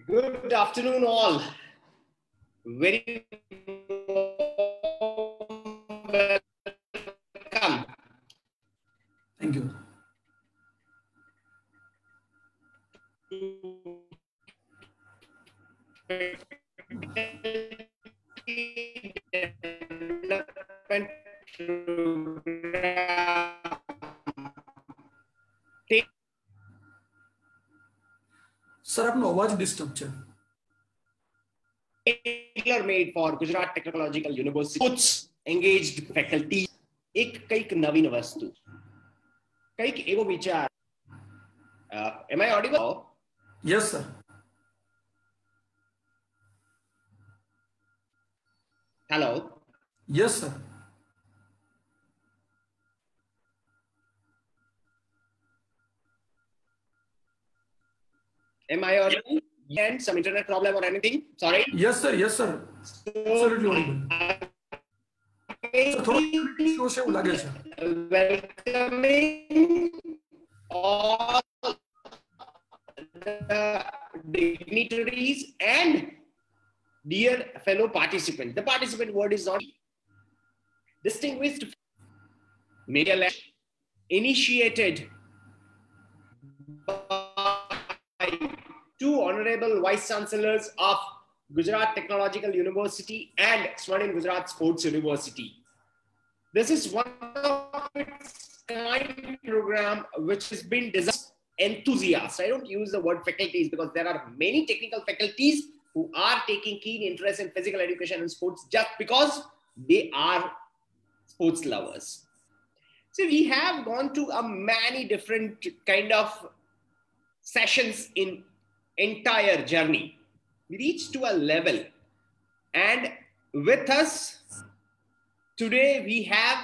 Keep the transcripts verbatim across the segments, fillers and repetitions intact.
Good afternoon, all. Very welcome. Thank you. Sir आपनो अवाज disturb છે. Tailor made for Gujarat Technological University. Coach engaged faculty. એક કઈક નવીન વસ્તુ, કઈક એવો વિચાર. Uh, am I audible? Yes, sir. Hello. Yes, sir. Am I audible? And some internet problem or anything? Sorry. Yes, sir. Yes, sir. Absolutely audible. So થોડો issue છે એવું લાગે છે. Welcoming all the dignitaries and dear fellow participants. The participant word is not distinguished. Media lab initiated by two honorable vice chancellors of Gujarat Technological University and Swarnim Gujarat Sports University. This is one of its kind program which has been designed enthusiasts. I don't use the word faculties because there are many technical faculties who are taking keen interest in physical education and sports just because they are sports lovers. So we have gone to a many different kind of sessions in entire journey. We reached to a level, and with us today we have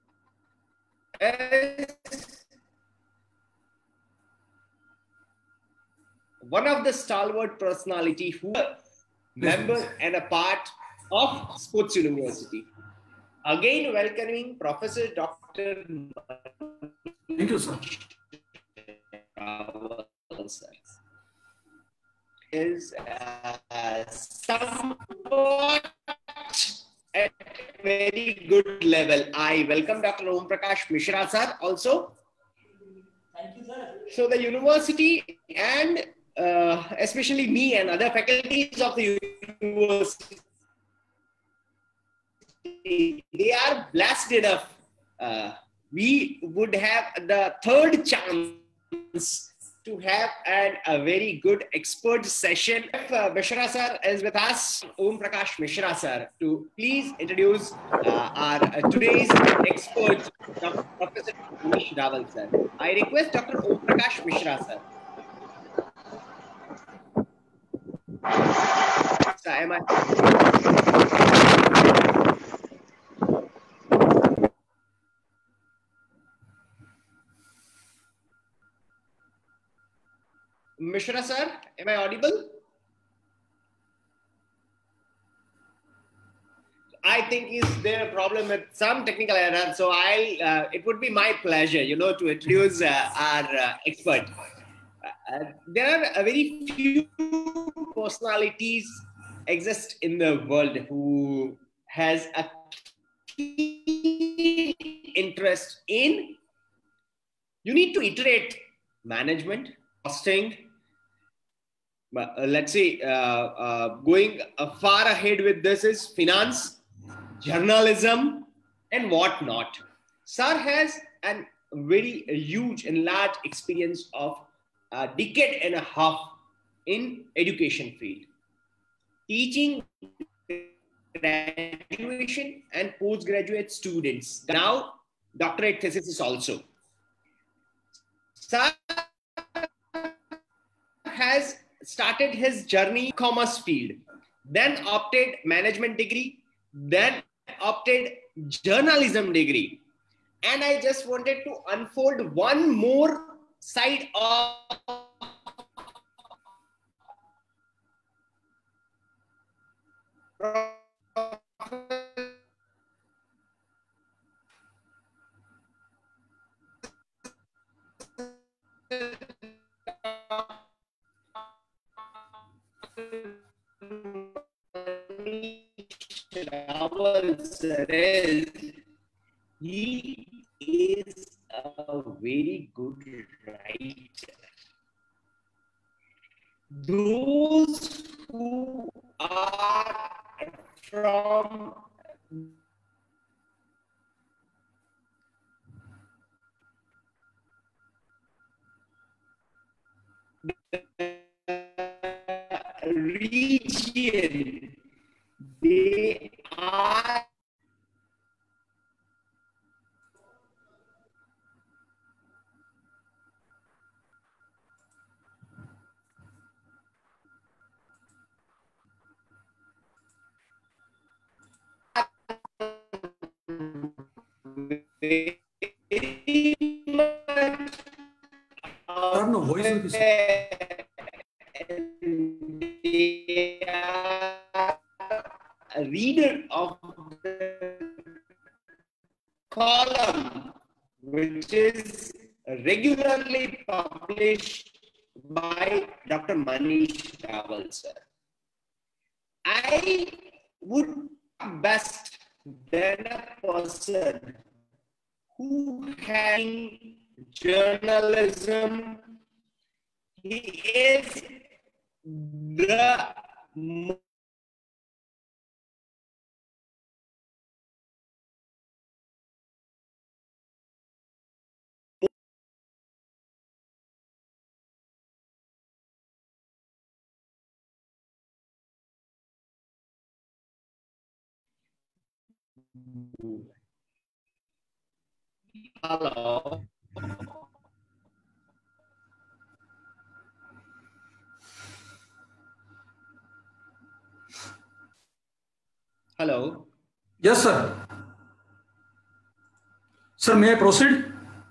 one of the stalwart personality who are member and a part of Sports University. Again, welcoming Professor Doctor Thank you, sir. Is uh, somewhat at very good level. I welcome Doctor Om Prakash Mishra sir also. Thank you, sir. So the university and uh, especially me and other faculties of the university, they are blessed enough. Uh, we would have the third chance to have an, a very good expert session. If uh, Mishra sir is with us, Om Prakash Mishra sir, to please introduce uh, our uh, today's expert, Doctor Professor Anish Rawal sir. I request Doctor Om Prakash Mishra sir. So, am I? Mishra sir, am I audible? I think is there a problem with some technical error, so I'll. Uh, it would be my pleasure, you know, to introduce uh, our uh, expert. Uh, there are a very few personalities exist in the world who has a keen interest in. You need to iterate management, costing. Uh, let's say uh, uh, going uh, far ahead with this is finance, journalism, and whatnot. Sir has a very huge and large experience of a decade and a half in education field, teaching graduation and postgraduate students. Now, doctorate thesis also. Sir has started his journey in commerce field, then opted management degree, then opted journalism degree. And I just wanted to unfold one more side of sir is he is a very good writer. Those who are from region, they are very much I have no voice with this. They are a reader of the column, which is regularly published by Doctor Manish Rawal, sir. I would best than a person who having journalism, he is the hello. Hello. Yes, sir. Sir, may I proceed?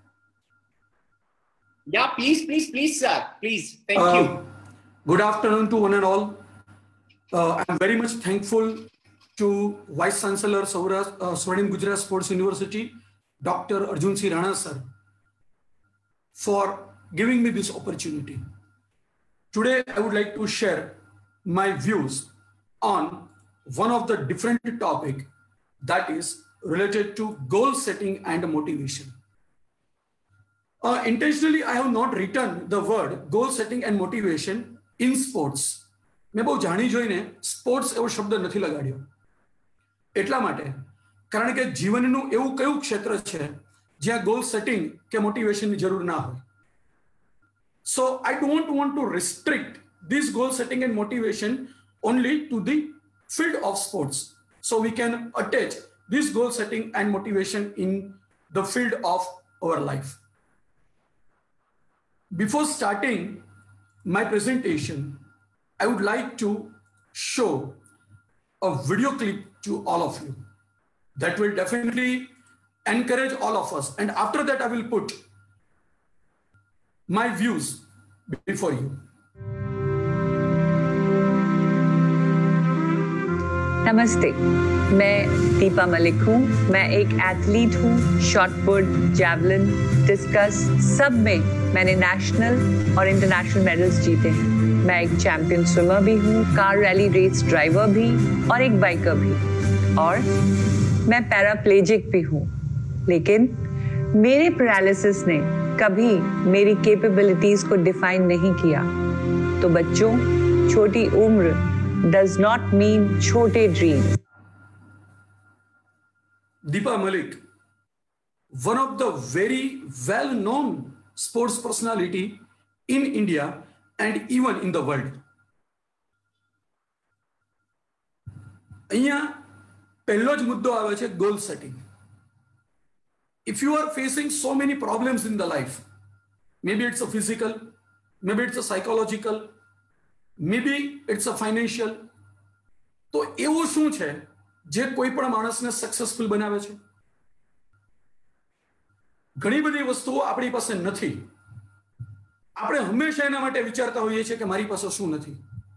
Yeah, please, please, please, sir. Please. Thank Uh, you. Good afternoon to one and all. Uh, I'm very much thankful to Vice Chancellor Saurashtra, uh, Swarnim Gujarat Sports University, Doctor Arjun C. Rana, sir, for giving me this opportunity. Today, I would like to share my views on one of the different topic that is related to goal setting and motivation. Uh, intentionally, I have not written the word goal setting and motivation in sports. મેં બહુ જાણી જોઈને sports એવો શબ્દ નથી લગાડ્યો. એટલા માટે કારણ કે જીવનનું એવું કયું ક્ષેત્ર છે જ્યાં goal setting કે મોટિવેશનની જરૂર ના હોય. So I don't want to restrict this goal setting and motivation only to the field of sports. So we can attach this goal setting and motivation in the field of our life. Before starting my presentation, I would like to show a video clip to all of you that will definitely encourage all of us. And after that, I will put my views before you. नमस्ते, मैं दीपा मलिक हूँ. मैं एक athlete हूँ. Shot put, javelin, discuss सब में मैंने national और इंटरनेशनल मेडल्स जीते हैं. मैं एक चैंपियन स्विमर भी हूँ, कार रैली रेस ड्राइवर भी और एक बाइकर भी. और मैं पैराप्लेजिक भी हूँ. लेकिन मेरे पैरालिसिस ने कभी मेरी कैपेबिलिटीज को डिफाइन नहीं किया. तो बच्चों, छोटी उम्र does not mean छोटे dreams. Deepa Malik, one of the very well-known sports personality in India and even in the world. અહીંયા પહેલો જ મુદ્દો આવે છે goal setting. If you are facing so many problems in the life, maybe it's a physical, maybe it's a psychological, maybe it's a financial, તો એવું શું છે જે કોઈ પણ માણસને સક્સેસફુલ બનાવે છે? ઘણી બધી વસ્તુઓ આપણી પાસે નથી. આપણે હંમેશા એના માટે વિચારતા હોઈએ છીએ કે મારી પાસે શું નથી,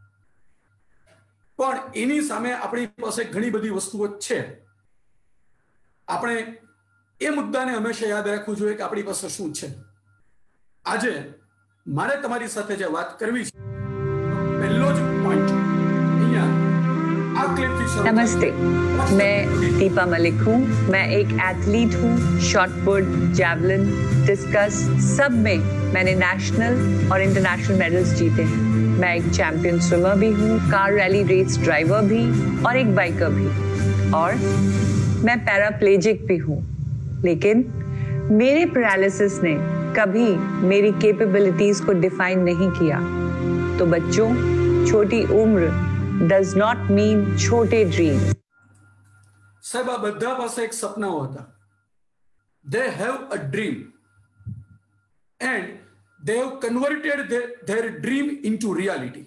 પણ એની સામે આપણી પાસે ઘણી બધી વસ્તુઓ છે. આપણે એ મુદ્દાને હંમેશા યાદ રાખવું જોઈએ કે આપણી પાસે શું છે. આજે મારે તમારી સાથે જે વાત કરવી છે, પહેલો જ પોઈન્ટ અહીંયા આ नमस्ते, मैं दीपा मलिक हूँ। मैं एक एथलीट हूँ। शॉट पुट, जैवलिन, डिस्कस सब में मैंने नेशनल और इंटरनेशनल मेडल्स जीते हैं। मैं एक चैंपियन स्विमर भी हूँ, कार रैली रेस ड्राइवर भी और एक बाइकर भी, और मैं पैराप्लेजिक भी हूँ। लेकिन मेरे पैरालिसिस ने कभी मेरी कैपेबिलिटीज को डिफाइन नहीं किया। तो बच्चों, छोटी उम्र डज नॉट मीन छोटे ड्रीम। साहब आ બધા પાસે એક સપનાઓ હતા. They have a dream and they have converted their, their dream into reality.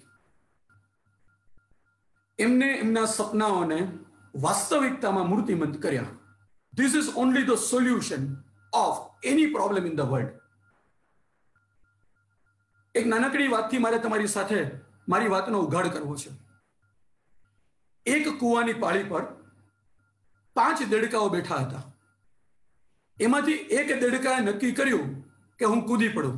એમને એમના સપનાઓને વાસ્તવિકતામાં મૂર્તિમંત કર્યા. This is only the solution of any problem in the world. એક નાનકડી વાતથી મારે તમારી સાથે મારી વાતનો ઉઘાડ કરવો છે. એક કૂવાની પાળી પર પાંચ દેડકાઓ બેઠા હતા. એમાંથી એક દેડકાએ નક્કી કર્યું કે હું કૂદી પડું.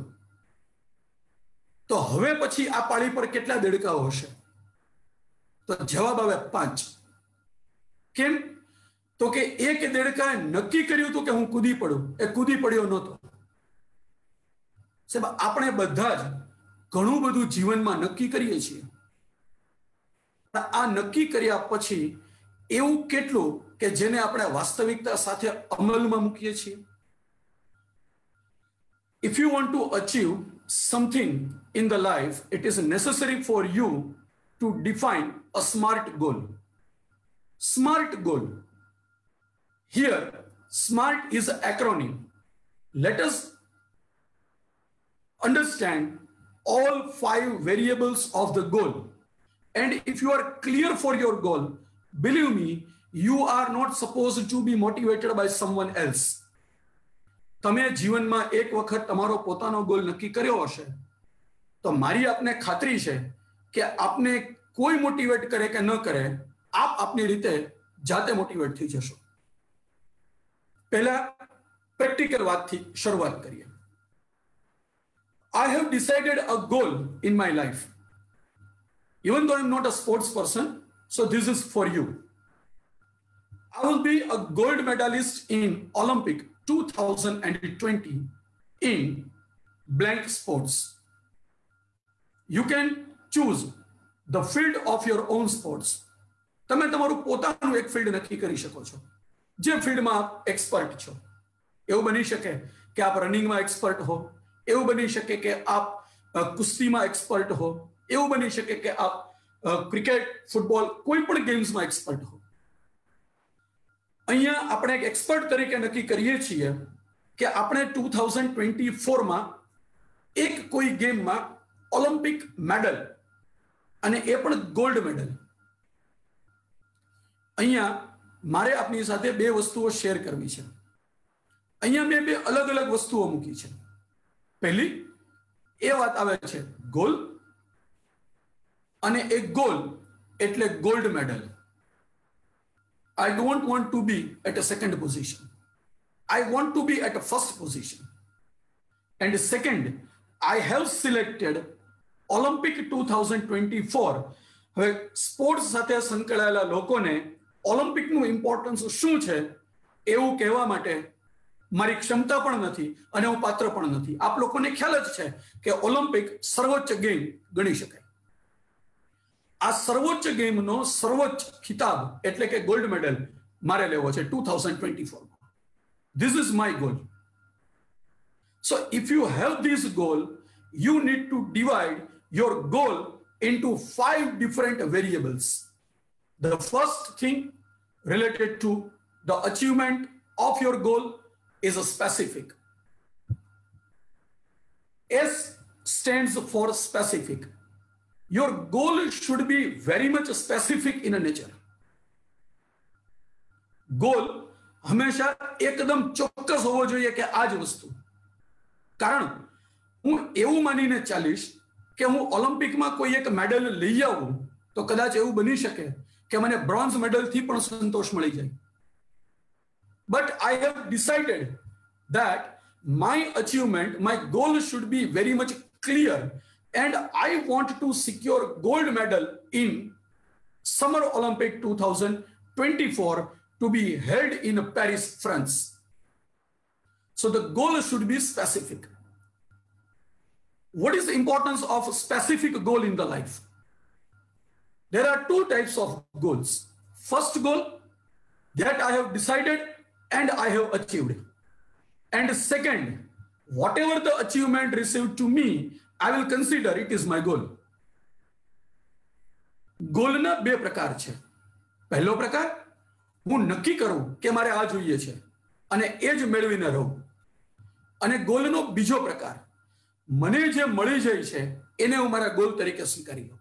તો હવે પછી આ પાળી પર કેટલા દેડકાઓ હશે? તો જવાબ આવે પાંચ. કેમ? તો કે એક દેડકાએ નક્કી કર્યું હતું કે હું કૂદી પડું, એ કૂદી પડ્યો નહોતો. સાહેબ, આપણે બધા જ ઘણું બધું જીવનમાં નક્કી કરીએ છીએ. આ નક્કી કર્યા પછી એવું કેટલું કે જેને આપણે વાસ્તવિકતા સાથે અમલમાં મૂકીએ છીએ? If you want to achieve something in the life, it is necessary for you to define a SMART goal. SMART goal. Here, SMART is an acronym. Let us understand all five variables of the goal. And if you are clear for your goal, believe me, you are not supposed to be motivated by someone else. તમે જીવનમાં એક વખત તમારો પોતાનો goal નક્કી કર્યો હશે તો મારી આપને ખાતરી છે કે આપને કોઈ મોટિવેટ કરે કે ન કરે, આપ આપની રીતે જાતે મોટિવેટ થઈ જશો. પહેલા પ્રેક્ટિકલ વાતથી શરૂઆત કરીએ. I have decided a goal in my life. Even though I'm not a sports person, so this is for you. I will be a gold medalist in Olympic two thousand twenty in blank sports. You can choose the field of your own sports. તમે તમારું પોતાનું એક field નક્કી કરી શકો છો, જે ફિલ્ડમાં આપ એક્સપર્ટ છો. એવું બની શકે કે આપ રનિંગમાં એક્સપર્ટ હો, એવું બની શકે કે આપ કુસ્તીમાં એક્સપર્ટ હો, એવું બની શકે કે આપ ક્રિકેટ, ફૂટબોલ, કોઈ પણ ગેમ્સમાં એક્સપર્ટ હો. અહીંયા આપણે એક એક્સપર્ટ તરીકે નક્કી કરીએ છીએ કે આપણે ટુ થાઉઝન્ડ ટ્વેન્ટી ફોરમાં એક કોઈ ગેમમાં ઓલિમ્પિક મેડલ, અને એ પણ ગોલ્ડ મેડલ. અહીંયા મારે આપની સાથે બે વસ્તુઓ શેર કરવી છે. અહીંયા મેં બે અલગ અલગ વસ્તુઓ મૂકી છે. પહેલી એ વાત આવે છે ગોલ, અને એક ગોલ એટલે gold medal. I don't want to be at a second position. I want to be at a first position. And second, I have selected Olympic two thousand twenty-four. હવે સ્પોર્ટ્સ સાથે સંકળાયેલા લોકોને ઓલિમ્પિકનું importance શું છે એવું કહેવા માટે મારી ક્ષમતા પણ નથી અને હું પાત્ર પણ નથી. આપ લોકોને ખ્યાલ જ છે કે ઓલિમ્પિક સર્વોચ્ચ ગેમ ગણી શકાય. આ સર્વોચ્ચ ગેમનો સર્વોચ્ચ ખિતાબ એટલે કે ગોલ્ડ મેડલ મારે લેવો છે two thousand twenty four. This is my goal. So if you have this goal, you need to divide your goal into five different variables. The first thing related to the achievement of your goal is a specific. S stands for specific. Your goal should be very much specific in a nature. Goal હંમેશા એકદમ ચોક્કસ હોવો જોઈએ કે આ જ વસ્તુ. કારણ હું એવું માનીને ચાલીશ કે હું ઓલિમ્પિકમાં કોઈ એક મેડલ લઈ આવું તો કદાચ એવું બની શકે કે મને બ્રોન્ઝ મેડલથી પણ સંતોષ મળી જાય. But I have decided that my achievement, my goal should be very much clear, and I want to secure gold medal in Summer Olympic two thousand twenty-four to be held in Paris, France. So the goal should be specific. What is the importance of a specific goal in the life? There are two types of goals. First goal, that I have decided and I have achieved. And second, whatever the achievement received to me, I will consider it is my goal. ગોલના બે પ્રકાર છે. પહેલો પ્રકાર, હું નક્કી કરું કે મારે આ જોઈએ છે અને એ જ મેળવીને રહું. અને ગોલનો બીજો પ્રકાર, મને જે મળી જાય છે એને હું મારા ગોલ તરીકે સ્વીકારી લઉં.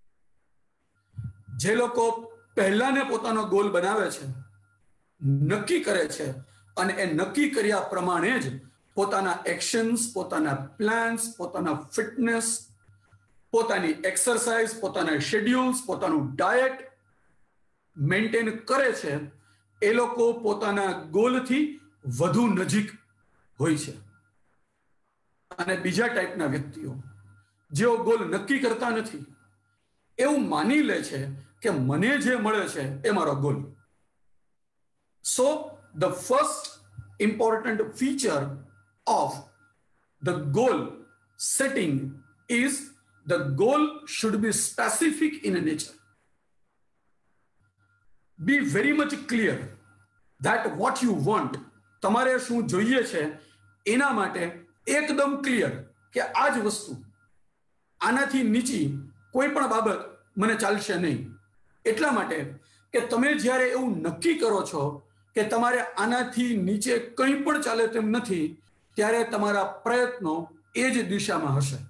જે લોકો પહેલાને પોતાનો ગોલ બનાવે છે, નક્કી કરે છે અને એ નક્કી કર્યા પ્રમાણે જ પોતાના એક્શન્સ, પોતાના પ્લાન્સ, પોતાના ફિટનેસ, પોતાની એક્સરસાઇઝ, પોતાના શેડ્યુલ્સ, પોતાનું ડાયટ મેન્ટેન કરે છે, એ લોકો પોતાના ગોલથી વધુ નજીક હોય છે. અને બીજા ટાઈપના વ્યક્તિઓ જેઓ ગોલ નક્કી કરતા નથી, એવું માની લે છે કે મને જે મળે છે એ મારો goal. So the first important feature of the goal setting is the goal should be specific in nature. Be very much clear that what you want, તમારે શું જોઈએ છે એના માટે એકદમ ક્લિયર કે આ જ વસ્તુ, આનાથી નીચી કોઈ પણ બાબત મને ચાલશે નહીં. એટલા માટે કે તમે જ્યારે એવું નક્કી કરો છો કે તમારે આનાથી નીચે કંઈ પણ ચાલે તેમ નથી, ત્યારે તમારા પ્રયત્નો એ જ દિશામાં હશે.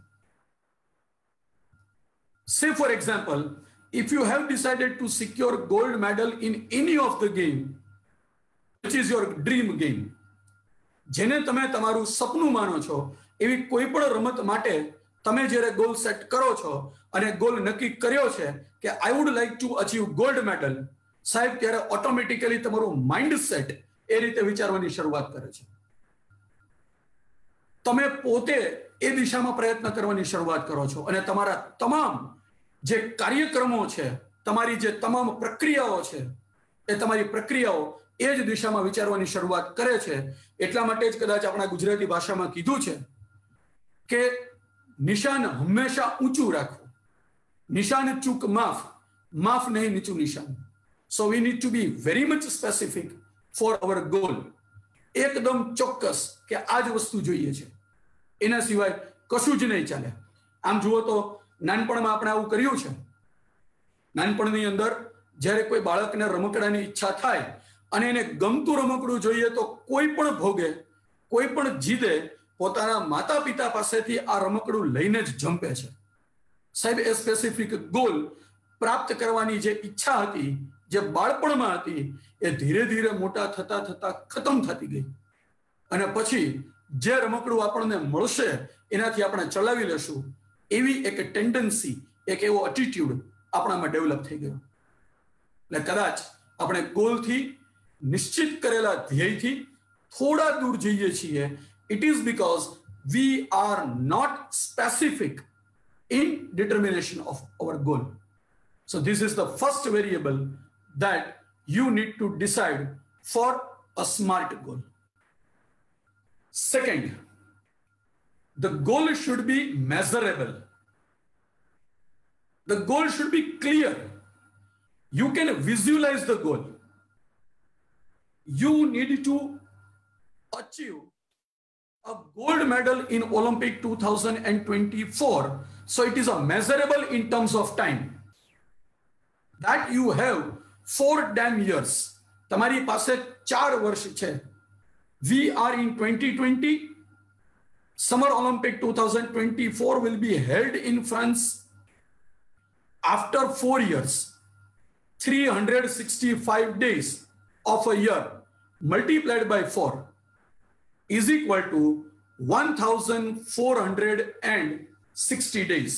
Say for example, if you have decided to secure gold medal in any of the game, which is your dream game, જેને તમે તમારું સપનું માનો છો, એવી કોઈ પણ રમત માટે તમે જ્યારે ગોલ સેટ કરો છો અને ગોલ નક્કી કર્યો છે કે I would like to achieve gold medal, સાહેબ, ત્યારે ઓટોમેટિકલી તમારું માઇન્ડ સેટ એ રીતે વિચારવાની શરૂઆત કરે છે. તમે પોતે એ દિશામાં પ્રયત્ન કરવાની શરૂઆત કરો છો અને તમારા તમામ જે કાર્યક્રમો છે, તમારી જે તમામ પ્રક્રિયાઓ છે, એ તમારી પ્રક્રિયાઓ એ જ દિશામાં વિચારવાની શરૂઆત કરે છે. એટલા માટે જ કદાચ આપણા ગુજરાતી ભાષામાં કીધું છે કે નિશાન હંમેશા ઊંચું રાખવું, નિશાન ચૂક માફ, માફ નહીં નીચું નિશાન. So we need to be very much specific for our goal. એકદમ ચોક્કસ કે આ જ વસ્તુ જોઈએ છે, એના સિવાય કશું જ નહીં ચાલે. આમ જુઓ તો નાનપણમાં આપણે આવું કર્યું છે. નાનપણની અંદર જ્યારે કોઈ બાળકને રમકડાની ઈચ્છા થાય અને એને ગમતું રમકડું જોઈએ તો કોઈ પણ ભોગે, કોઈ પણ જીદે પોતાના માતા પિતા પાસેથી આ રમકડું લઈને જ જંપે છે. સાહેબ, એ સ્પેસિફિક ગોલ પ્રાપ્ત કરવાની જે ઈચ્છા હતી, જે બાળપણમાં હતી, એ ધીરે ધીરે મોટા થતા થતા ખતમ થતી ગઈ. અને પછી જે રમકડું આપણને મળશે એનાથી આપણે ચલાવી લેશું, એવી એક ટેન્ડન્સી, એક એવો એટીટ્યુડ આપણામાં ડેવલપ થઈ ગયો. એટલે કદાચ આપણે ગોલથી, નિશ્ચિત કરેલા ધ્યેયથી થોડા દૂર જઈએ છીએ. It is because we are not specific in determination of our goal. So this is the first variable that you need to decide for a smart goal. Second, the goal should be measurable. The goal should be clear. You can visualize the goal. You need to achieve a gold medal in Olympic two thousand twenty-four. So it is a measurable in terms of time. That you have four damn years. તમારી પાસે ચાર વર્ષ છે. We are in twenty twenty. Summer Olympic two thousand twenty-four will be held in France. After four years, three hundred sixty-five days of a year multiplied by four is equal to one thousand four hundred sixty days.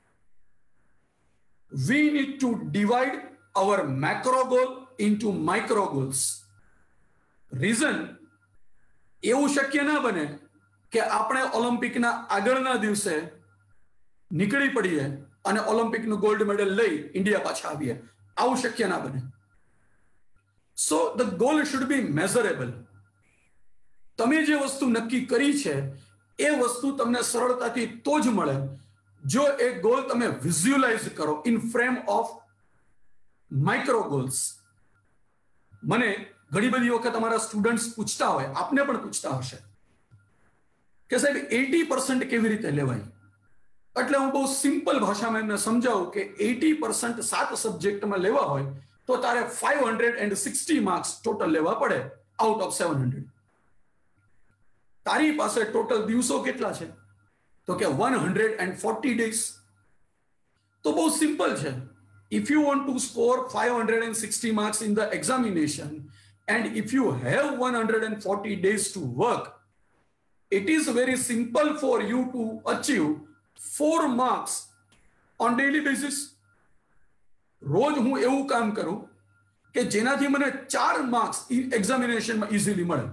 We need to divide our macro goal into micro goals. Reason, એવું શક્ય ના બને કે આપણે ઓલિમ્પિકના આગળના દિવસે નીકળી પડીએ અને ઓલિમ્પિકનું ગોલ્ડ મેડલ લઈ ઇન્ડિયા પાછા આવીએ. આવું શક્ય ના બને. So the goal should be measurable. તમે જે વસ્તુ નક્કી કરી છે એ વસ્તુ તમને સરળતાથી તો જ મળે જો એ ગોલ તમે વિઝ્યુઅલાઇઝ કરો in frame of micro goals. મને ઘણી બધી વખત અમારા સ્ટુડન્ટ્સ પૂછતા હોય, આપને પણ પૂછતા હશે કે સાહેબ એટી પર્સન્ટ કેવી રીતે લેવાય? એટલે હું બહુ સિમ્પલ ભાષામાં એમને સમજાવું કે એટી પર્સન્ટ સાત સબ્જેક્ટમાં લેવા હોય તો તારે five hundred and sixty marks total લેવા પડે આઉટ ઓફ સેવન હંડ્રેડ. તારી પાસે ટોટલ દિવસો કેટલા છે? તો કે one hundred and forty days. તો બહુ સિમ્પલ છે. If you want to score five hundred sixty marks in the examination and if you have one hundred forty days to work, it is very simple for you to achieve four marks on daily basis. રોજ હું એવું કામ કરું કે જેનાથી મને ચાર marks એક્ઝામિનેશનમાં easily મળે.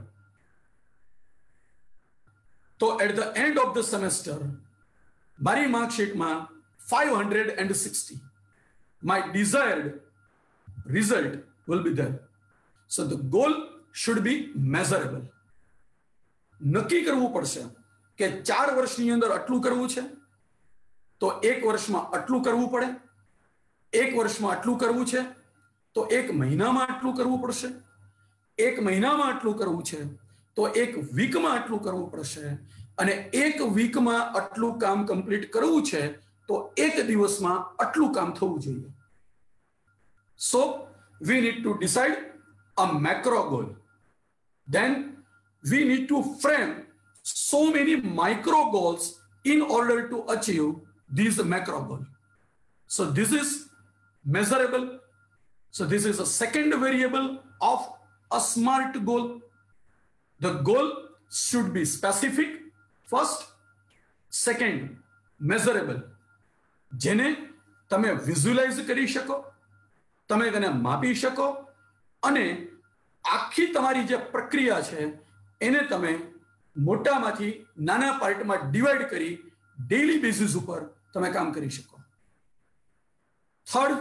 તો at the end of the semester મારી માર્કશીટમાં five hundred sixty. My desired result will be there. So the goal should be measurable. નક્કી કરવું પડશે કે ચાર વર્ષની અંદર આટલું કરવું છે તો એક વર્ષમાં આટલું કરવું પડે, એક વર્ષમાં આટલું કરવું છે તો એક મહિનામાં આટલું કરવું પડશે, એક મહિનામાં આટલું કરવું છે તો એક વીકમાં આટલું કરવું પડશે, અને એક વીકમાં આટલું કામ કમ્પ્લીટ કરવું છે તો એક દિવસમાં આટલું કામ થવું જોઈએ. So we need to decide a macro goal. Then we need to frame so many micro goals in order to achieve these macro goals. So this is measurable. So this is a second variable of a SMART goal. The goal should be specific first, second measurable. જેને તમે visualise કરી શકો, તમે તેને માપી શકો, અને આખી તમારી જે પ્રક્રિયા છે એને તમે મોટામાંથી નાના પાર્ટમાં ડિવાઈડ કરી ડેઈલી બેસિસ ઉપર તમે કામ કરી શકો. Third,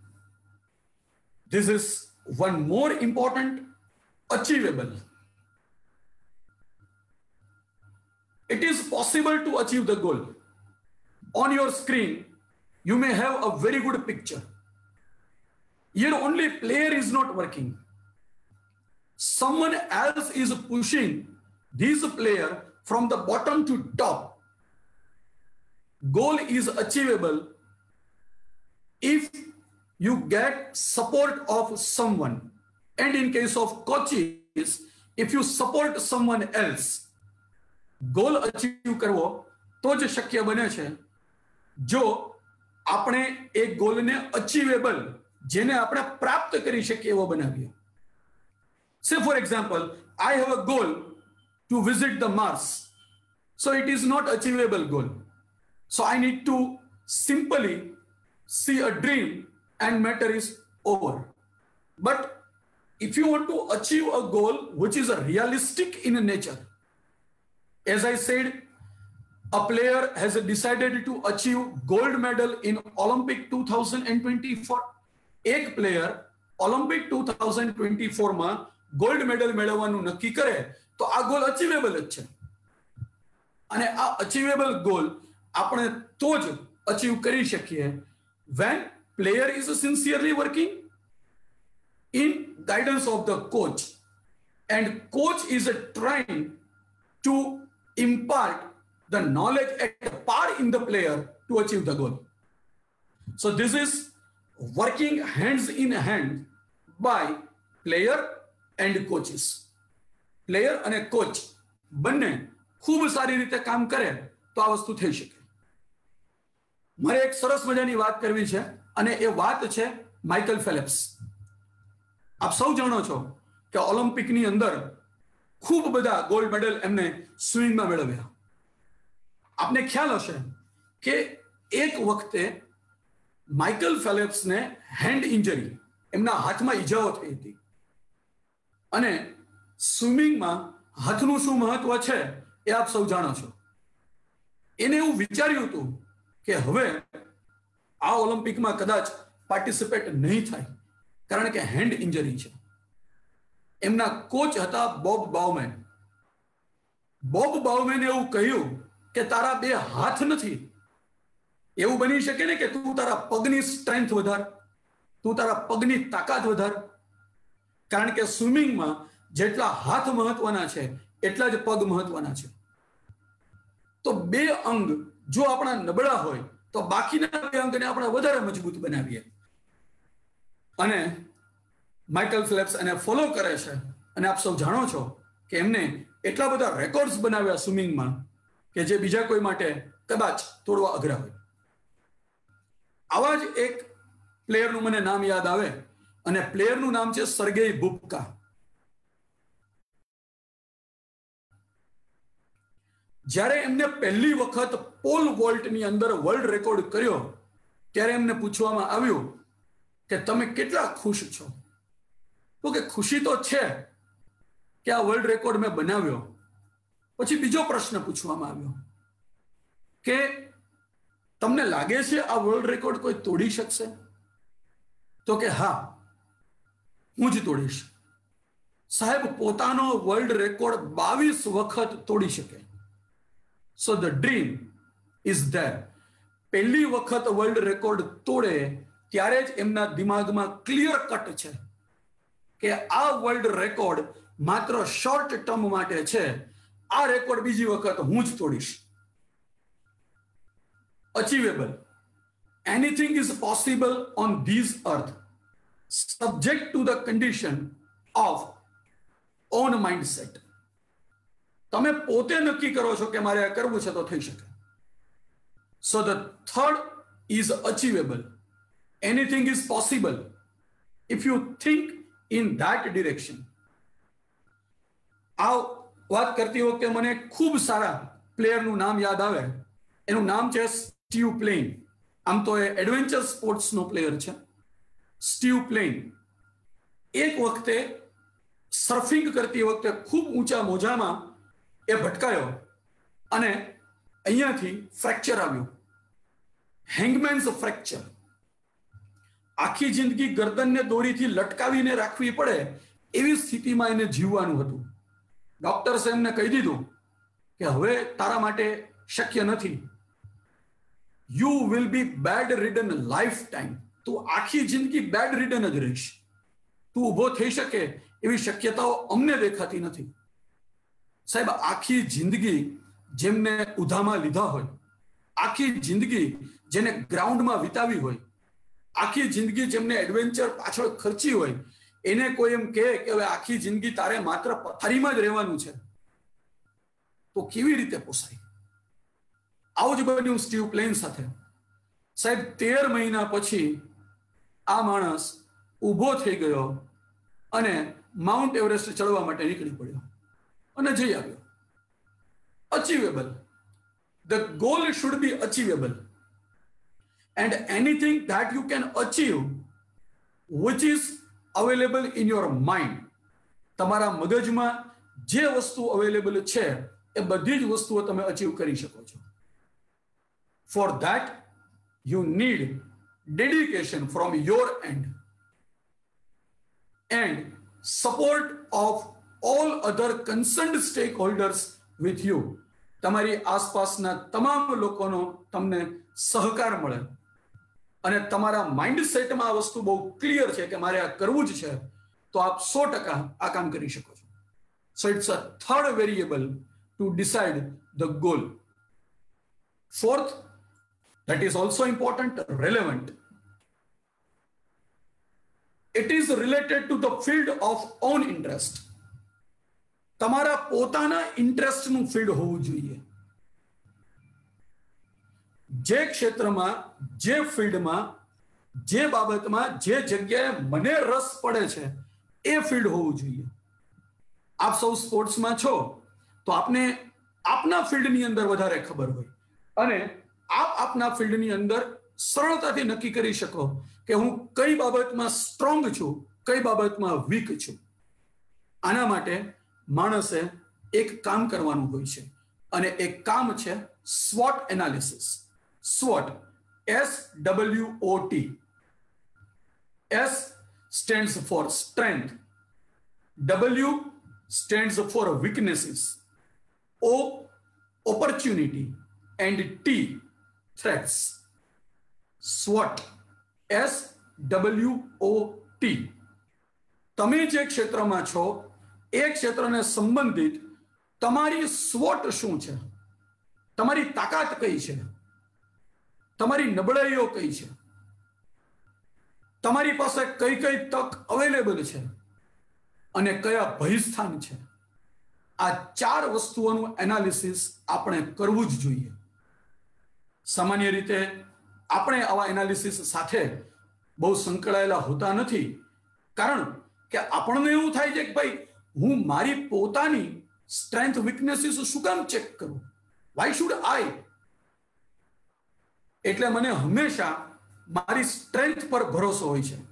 this is one more important, achievable. It is possible to achieve the goal. On your screen, you may have a very good picture. Here only player is not working. Someone else is pushing this player from the bottom to top. Goal is achievable if you get support of someone. And in case of coaches, if you support someone else, goal achieve કરવો તો જ શક્ય બને છે જો આપણે એ ગોલને અચીવેબલ, જેને આપણે પ્રાપ્ત કરી શકીએ એવો બનાવીએ. Say for example, I have a goal to visit the Mars. So it is not achievable goal. So I need to simply see a dream and matter is over. But if you want to achieve a goal which is a realistic in nature, as I said, a player has decided to achieve gold medal in Olympic two thousand twenty-four. એક player Olympic two thousand twenty four માં gold medal મેળવવાનું નક્કી કરે તો આ goal અચીવેબલ જ છે. અને આ અચીવેબલ ગોલ આપણે તો જ અચીવ કરી શકીએ when player is sincerely working in guidance of the coach and coach is trying to impart the knowledge at par in the player to achieve the goal. So this is working hands in hand by player and coaches. Player અને coach બંને ખૂબ સારી રીતે કામ કરે તો આ વસ્તુ થઈ શકે. મારે એક સરસ મજાની વાત કરવી છે અને એ વાત છે માઇકલ ફેલ્પ્સ. આપ સૌ જાણો છો કે ઓલિમ્પિકની અંદર ખૂબ બધા ગોલ્ડ મેડલ એમને સ્વિમિંગમાં મેળવ્યા. આપને ખ્યાલ હશે કે એક વખતે માઇકલ ફેલ્પ્સને હેન્ડ ઇન્જરી, એમના હાથમાં ઈજાઓ થઈ હતી, અને સ્વિમિંગમાં હાથનું શું મહત્વ છે એ આપ સૌ જાણો છો. એને એવું વિચાર્યું હતું કે હવે આ ઓલિમ્પિકમાં કદાચ પાર્ટિસિપેટ નહીં થાય, કારણ કે હેન્ડ ઇન્જરી છે. એમના કોચ હતા બોબ બાઉમેન. બોબ બાઉમેને એવું કહ્યું કે તારા બે હાથ નથી. એવું બની શકે ને કે તું તારા પગની સ્ટ્રેન્થ વધાર, તું તારા પગની તાકાત વધાર, કારણ કે સ્વિમિંગમાં જેટલા હાથ મહત્વના છે એટલા જ પગ મહત્વના છે. તો બે અંગ જો આપણા નબળા હોય તો બાકીના બે અંગને આપણે વધારે મજબૂત બનાવીએ. અને માઇકલ ફેલ્પ્સ એને ફોલો કરે છે, અને આપ સૌ જાણો છો કે એમને એટલા બધા રેકોર્ડ્સ બનાવ્યા સ્વિમિંગમાં કે જે બીજા કોઈ માટે કદાચ તોડવા અઘરા હોય. આવા જ એક પ્લેયરનું મને નામ યાદ આવે, અને પ્લેયરનું નામ છે સર્ગેઈ બુબકા. જ્યારે એમને પહેલી વખત પોલ વોલ્ટની અંદર વર્લ્ડ રેકોર્ડ કર્યો ત્યારે એમને પૂછવામાં આવ્યું કે તમે કેટલા ખુશ છો? તો કે ખુશી તો છે કે આ વર્લ્ડ રેકોર્ડ મેં બનાવ્યો. પછી બીજો પ્રશ્ન પૂછવામાં આવ્યો કે તમને લાગે છે આ વર્લ્ડ રેકોર્ડ કોઈ તોડી શકશે? તો કે હા, હું જ તોડીશ. સાહેબ પોતાનો વર્લ્ડ રેકોર્ડ બાવીસ વખત તોડી શકે. So the dream is there. પહેલી વખત વર્લ્ડ રેકોર્ડ તોડે ત્યારે જ એમના દિમાગમાં ક્લિયર કટ છે કે આ વર્લ્ડ રેકોર્ડ માત્ર શોર્ટ ટર્મ માટે છે. આ રેકોર્ડ બીજી વખત હું જ તોડીશ. Achievable. Anything is possible on this earth subject to the condition of own mindset. તમે પોતે નક્કી કરો છો કે મારે આ કરવું છે તો થઈ શકે. So the third is achievable. Anything is possible if you think in that direction. આ વાત કરતી વખતે મને ખૂબ સારા પ્લેયરનું નામ યાદ આવે. એનું નામ છે સ્ટીવ પ્લેન. આમ તો એ એડવેન્ચર સ્પોર્ટ્સનો પ્લેયર છે. સ્ટીવ પ્લેન એક વખતે સર્ફિંગ કરતી વખતે ખૂબ ઊંચા મોજામાં એ ભટકાયો અને અહીંયાથી ફ્રેક્ચર આવ્યું. Hangman's fracture. આખી જિંદગી ગરદનને દોરીથી લટકાવીને રાખવી પડે એવી સ્થિતિમાં એને જીવવાનું હતું. ડોક્ટર્સે એમને કહી દીધું કે હવે તારા માટે શક્ય નથી. You will be bedridden lifetime. તું આખી જિંદગી બેડ રિડન જ રહીશ. તું ઊભો થઈ શકે એવી શક્યતાઓ અમને દેખાતી નથી. સાહેબ આખી જિંદગી જેમને ઉધામાં લીધા હોય, આખી જિંદગી જેને ગ્રાઉન્ડમાં વિતાવી હોય, આખી જિંદગી જેમને એડવેન્ચર પાછળ ખર્ચી હોય, એને કોઈ એમ કહે કે હવે આખી જિંદગી તારે માત્ર પથારીમાં જ રહેવાનું છે તો કેવી રીતે પોસાય? આવું જ બન્યું સ્ટીવ પ્લેન સાથે. સાહેબ તેર મહિના પછી આ માણસ ઊભો થઈ ગયો અને માઉન્ટ એવરેસ્ટ ચડવા માટે નીકળી પડ્યો અને જઈ આવ્યો. Achievable. The goal should be achievable and anything that you can achieve which is available in your mind. તમારા મગજમાં જે વસ્તુ અવેલેબલ છે એ બધી જ વસ્તુઓ તમે અચીવ કરી શકો છો. For that you need dedication from your end and support of all other concerned stakeholders with you. તમારી આસપાસના તમામ લોકોનો તમને સહકાર મળે અને તમારા માઇન્ડસેટમાં આ વસ્તુ બહુ ક્લિયર છે કે મારે આ કરવું જ છે તો આપ સો ટકા આ કામ કરી શકો છો. So it's a third variable to decide the goal. Fourth, that is also important, relevant. It is related to the field of own interest. તમારા પોતાના ઇન્ટરેસ્ટનું ફિલ્ડ હોવું જોઈએ. જે ક્ષેત્રમાં, જે ફિલ્ડમાં, જે બાબતમાં, જે જગ્યાએ મને રસ પડે છે એ ફિલ્ડ હોવું જોઈએ. આપ સૌ સ્પોર્ટ્સમાં છો તો આપને આપના ફિલ્ડની અંદર વધારે ખબર હોય અને આપ આપના ફિલ્ડની અંદર સરળતાથી નક્કી કરી શકો કે હું કઈ બાબતમાં સ્ટ્રોંગ છું, કઈ બાબતમાં વીક છું. આના માટે માણસે એક કામ કરવાનું હોય છે અને એક કામ છે સ્વોટ analysis. સ્વોટ, S W O T. S stands for strength, W stands for weaknesses, O opportunity, and T threats. SWOT, S W O T. તમે જે ક્ષેત્રમાં છો એ ક્ષેત્રને સંબંધિત તમારી SWOT શું છે, તમારી તાકાત કઈ છે, તમારી નબળાઈઓ કઈ છે, તમારી પાસે કઈ કઈ તક અવેલેબલ છે અને કયા ભયસ્થાન છે. આ ચાર વસ્તુઓનું એનાલિસિસ આપણે કરવું જ જોઈએ. સામાન્ય રીતે આપણે આવા એનાલિસિસ સાથે બહુ સંકળાયેલા હોતા નથી, કારણ કે આપણને એવું થાય છે કે ભાઈ હું મારી પોતાની સ્ટ્રેન્થ વીકનેસીસ શું કામ ચેક કરું, વાય શુડ આઈ. એટલે મને હંમેશા મારી સ્ટ્રેન્થ પર ભરોસો હોય છે.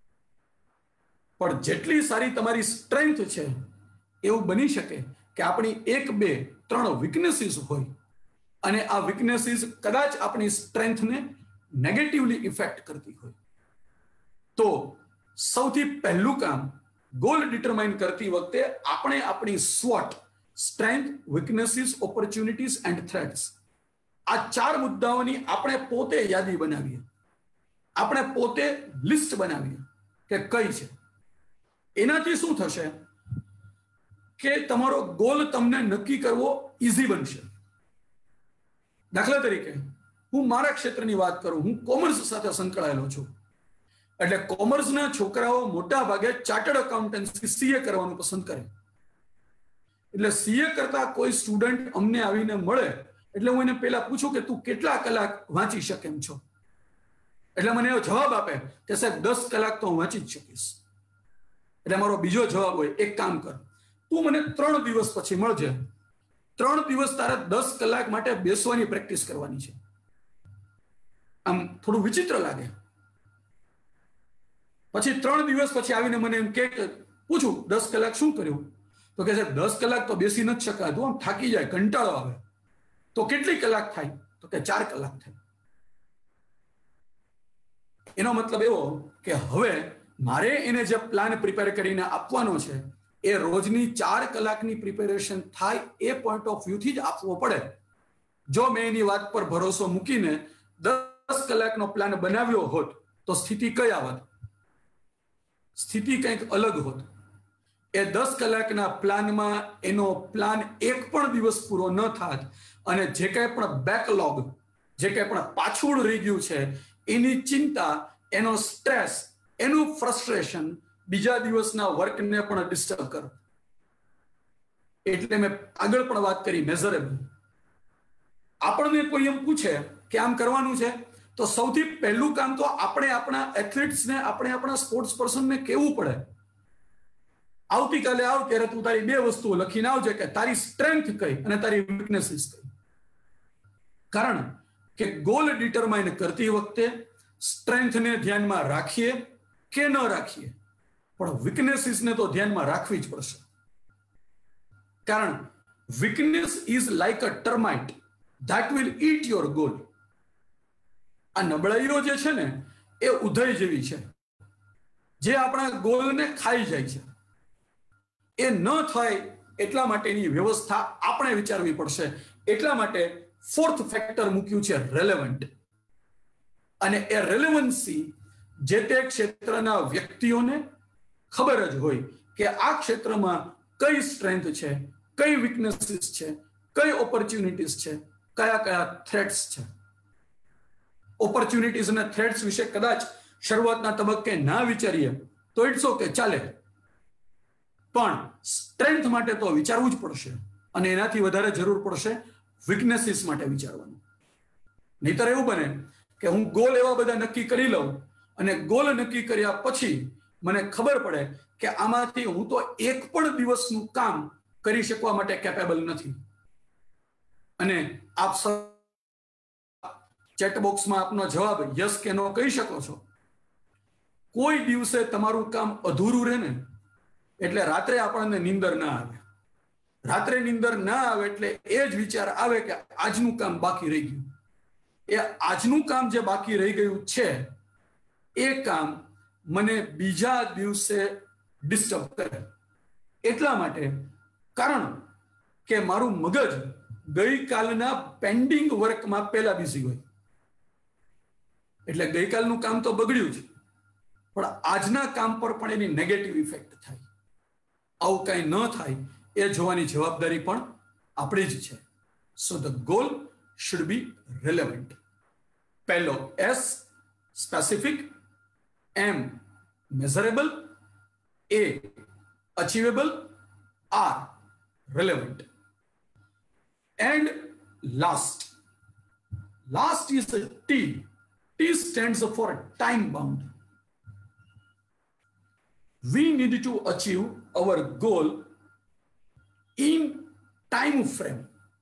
પણ જેટલી સારી તમારી સ્ટ્રેન્થ છે એવું બની શકે કે આપણી એક બે ત્રણ વીકનેસીસ હોય અને આ વીકનેસીસ કદાચ આપણી સ્ટ્રેન્થને નેગેટિવલી ઇફેક્ટ કરતી હોય. તો સૌથી પહેલું કામ ગોલ ડિટરમાઇન કરતી વખતે આપણે આપણી SWOT, strength, weaknesses, opportunities and threats, આ ચાર મુદ્દાઓની આપણે પોતે યાદી બનાવીએ, આપણે પોતે લિસ્ટ બનાવીએ કે કઈ છે. એનાથી શું થશે કે તમારો ગોલ તમને નક્કી કરવો ઈઝી બનશે. દાખલા તરીકે હું મારા ક્ષેત્રની વાત કરું, હું કોમર્સ સાથે સંકળાયેલો છું. એટલે કોમર્સના છોકરાઓ મોટા ભાગે ચાર્ટર્ડ એકાઉન્ટન્સી સીએ કરવાનું પસંદ કરે. એટલે સીએ કરતા કોઈ સ્ટુડન્ટ અમને આવીને મળે એટલે હું એને પહેલા પૂછું કે તું કેટલા કલાક વાંચી શકે એમ છો. એટલે મને એવો જવાબ આપે કે સાહેબ દસ કલાક તો હું વાંચી જ શકીશ. એટલે મારો બીજો જવાબ હોય, એક કામ કર, તું મને ત્રણ દિવસ પછી મળજે, ત્રણ દિવસ તારે દસ કલાક માટે બેસવાની પ્રેક્ટિસ કરવાની છે. આમ થોડું વિચિત્ર લાગે. પછી ત્રણ દિવસ પછી આવીને મને એમ કે પૂછું દસ કલાક શું કર્યું, તો કે સાહેબ દસ કલાક તો બેસી નથી શકાતું, આમ થાકી જાય, કંટાળો આવે. તો કેટલી કલાક થાય, તો કે ચાર કલાક થાય. એનો મતલબ એવો કે હવે મારે એને જે પ્લાન પ્રિપેર કરીને આપવાનો છે એ રોજની ચાર કલાકની પ્રિપેરેશન થાય એ પોઈન્ટ ઓફ વ્યૂથી જ આપવો પડે. જો મેં એની વાત પર ભરોસો મૂકીને દસ કલાકનો પ્લાન બનાવ્યો હોત તો સ્થિતિ કઈ આવત? સ્થિતિ કંઈક અલગ હોત. એ દસ કલાકના પ્લાનમાં એનો પ્લાન એક પણ દિવસ પૂરો ન થાત અને જે કંઈ પણ બેકલોગ, જે કંઈ પણ પાછળ રહી ગયું છે એની ચિંતા, એનો સ્ટ્રેસ, એનું ફ્રસ્ટ્રેશન બીજા દિવસના વર્કને પણ ડિસ્ટર્બ કરે. એટલે મેં આગળ પણ વાત કરી મેઝરેબલ. આપણને કોઈ એમ પૂછે કે આમ કરવાનું છે તો સૌથી પહેલું કામ તો આપણે આપણા એથ્લેટ્સને, આપણે આપણા સ્પોર્ટ્સ પર્સનને કહેવું પડે, આવતીકાલે આવ ત્યારે તું તારી બે વસ્તુઓ લખીને આવજે કે તારી સ્ટ્રેન્થ કઈ અને તારી વીકનેસીસ કઈ. કારણ કે ગોલ ડિટરમાઇન કરતી વખતે સ્ટ્રેન્થને ધ્યાનમાં રાખીએ કે ન રાખીએ, પણ વીકનેસીસને તો ધ્યાનમાં રાખવી જ પડશે. કારણ weakness is like a termite that will eat your goal. આ નબળાઈઓ જે છે ને એ ઉધઈ જેવી છે, જે આપણા ગોલને ખાઈ જાય છે. એ ન થાય એટલા માટેની વ્યવસ્થા આપણે વિચારવી પડશે. એટલા માટે ફોર્થ ફેક્ટર મૂક્યું છે રેલેવન્ટ. અને એ રેલેવન્સી જે તે ક્ષેત્રના વ્યક્તિઓને ખબર જ હોય કે આ ક્ષેત્રમાં કઈ સ્ટ્રેન્થ છે, કઈ વીકનેસીસ છે, કઈ ઓપોર્ચ્યુનિટીઝ છે, કયા કયા થ્રેટ્સ છે. ઓપોર્ચ્યુનિટીઝ અને થ્રેટ્સ વિશે કદાચ શરૂઆતના તબક્કે ના વિચારીએ તો ઇટ્સ ઓકે, ચાલે. પણ સ્ટ્રેન્થ માટે તો વિચારવું જ પડશે અને એનાથી વધારે જરૂર પડશે વીકનેસીસ માટે વિચારવાનું. નહીતર એવું બને કે હું ગોલ એવા બધા નક્કી કરી લઉં અને ગોલ નક્કી કર્યા પછી મને ખબર પડે કે આમાંથી હું તો એક પણ દિવસનું કામ કરી શકવા માટે કેપેબલ નથી. અને આપ ચેટ બોક્સમાં આપનો જવાબ યસ કે નો કહી શકો છો. કોઈ દિવસે તમારું કામ અધૂરું રહે ને એટલે રાત્રે આપણને નીંદર ના આવે. રાત્રે નીંદર ના આવે એટલે એ જ વિચાર આવે કે આજનું કામ બાકી રહી ગયું. એ આજનું કામ જે બાકી રહી ગયું છે એ કામ મને બીજા દિવસે ડિસ્ટર્બ કરે. એટલા માટે કારણ કે મારું મગજ ગઈકાલના પેન્ડિંગ વર્કમાં પહેલા બિઝી હોય. એટલે ગઈકાલનું કામ તો બગડ્યું છે, પણ આજના કામ પર પણ એની નેગેટિવ ઇફેક્ટ થાય. આવું કંઈ ન થાય એ જોવાની જવાબદારી પણ આપણી જ છે. So the goal should be relevant. પહેલો S specific, M measurable, A achievable, R relevant. And last, last is a T. T stands for time bound. We need to achieve our goal in time frame.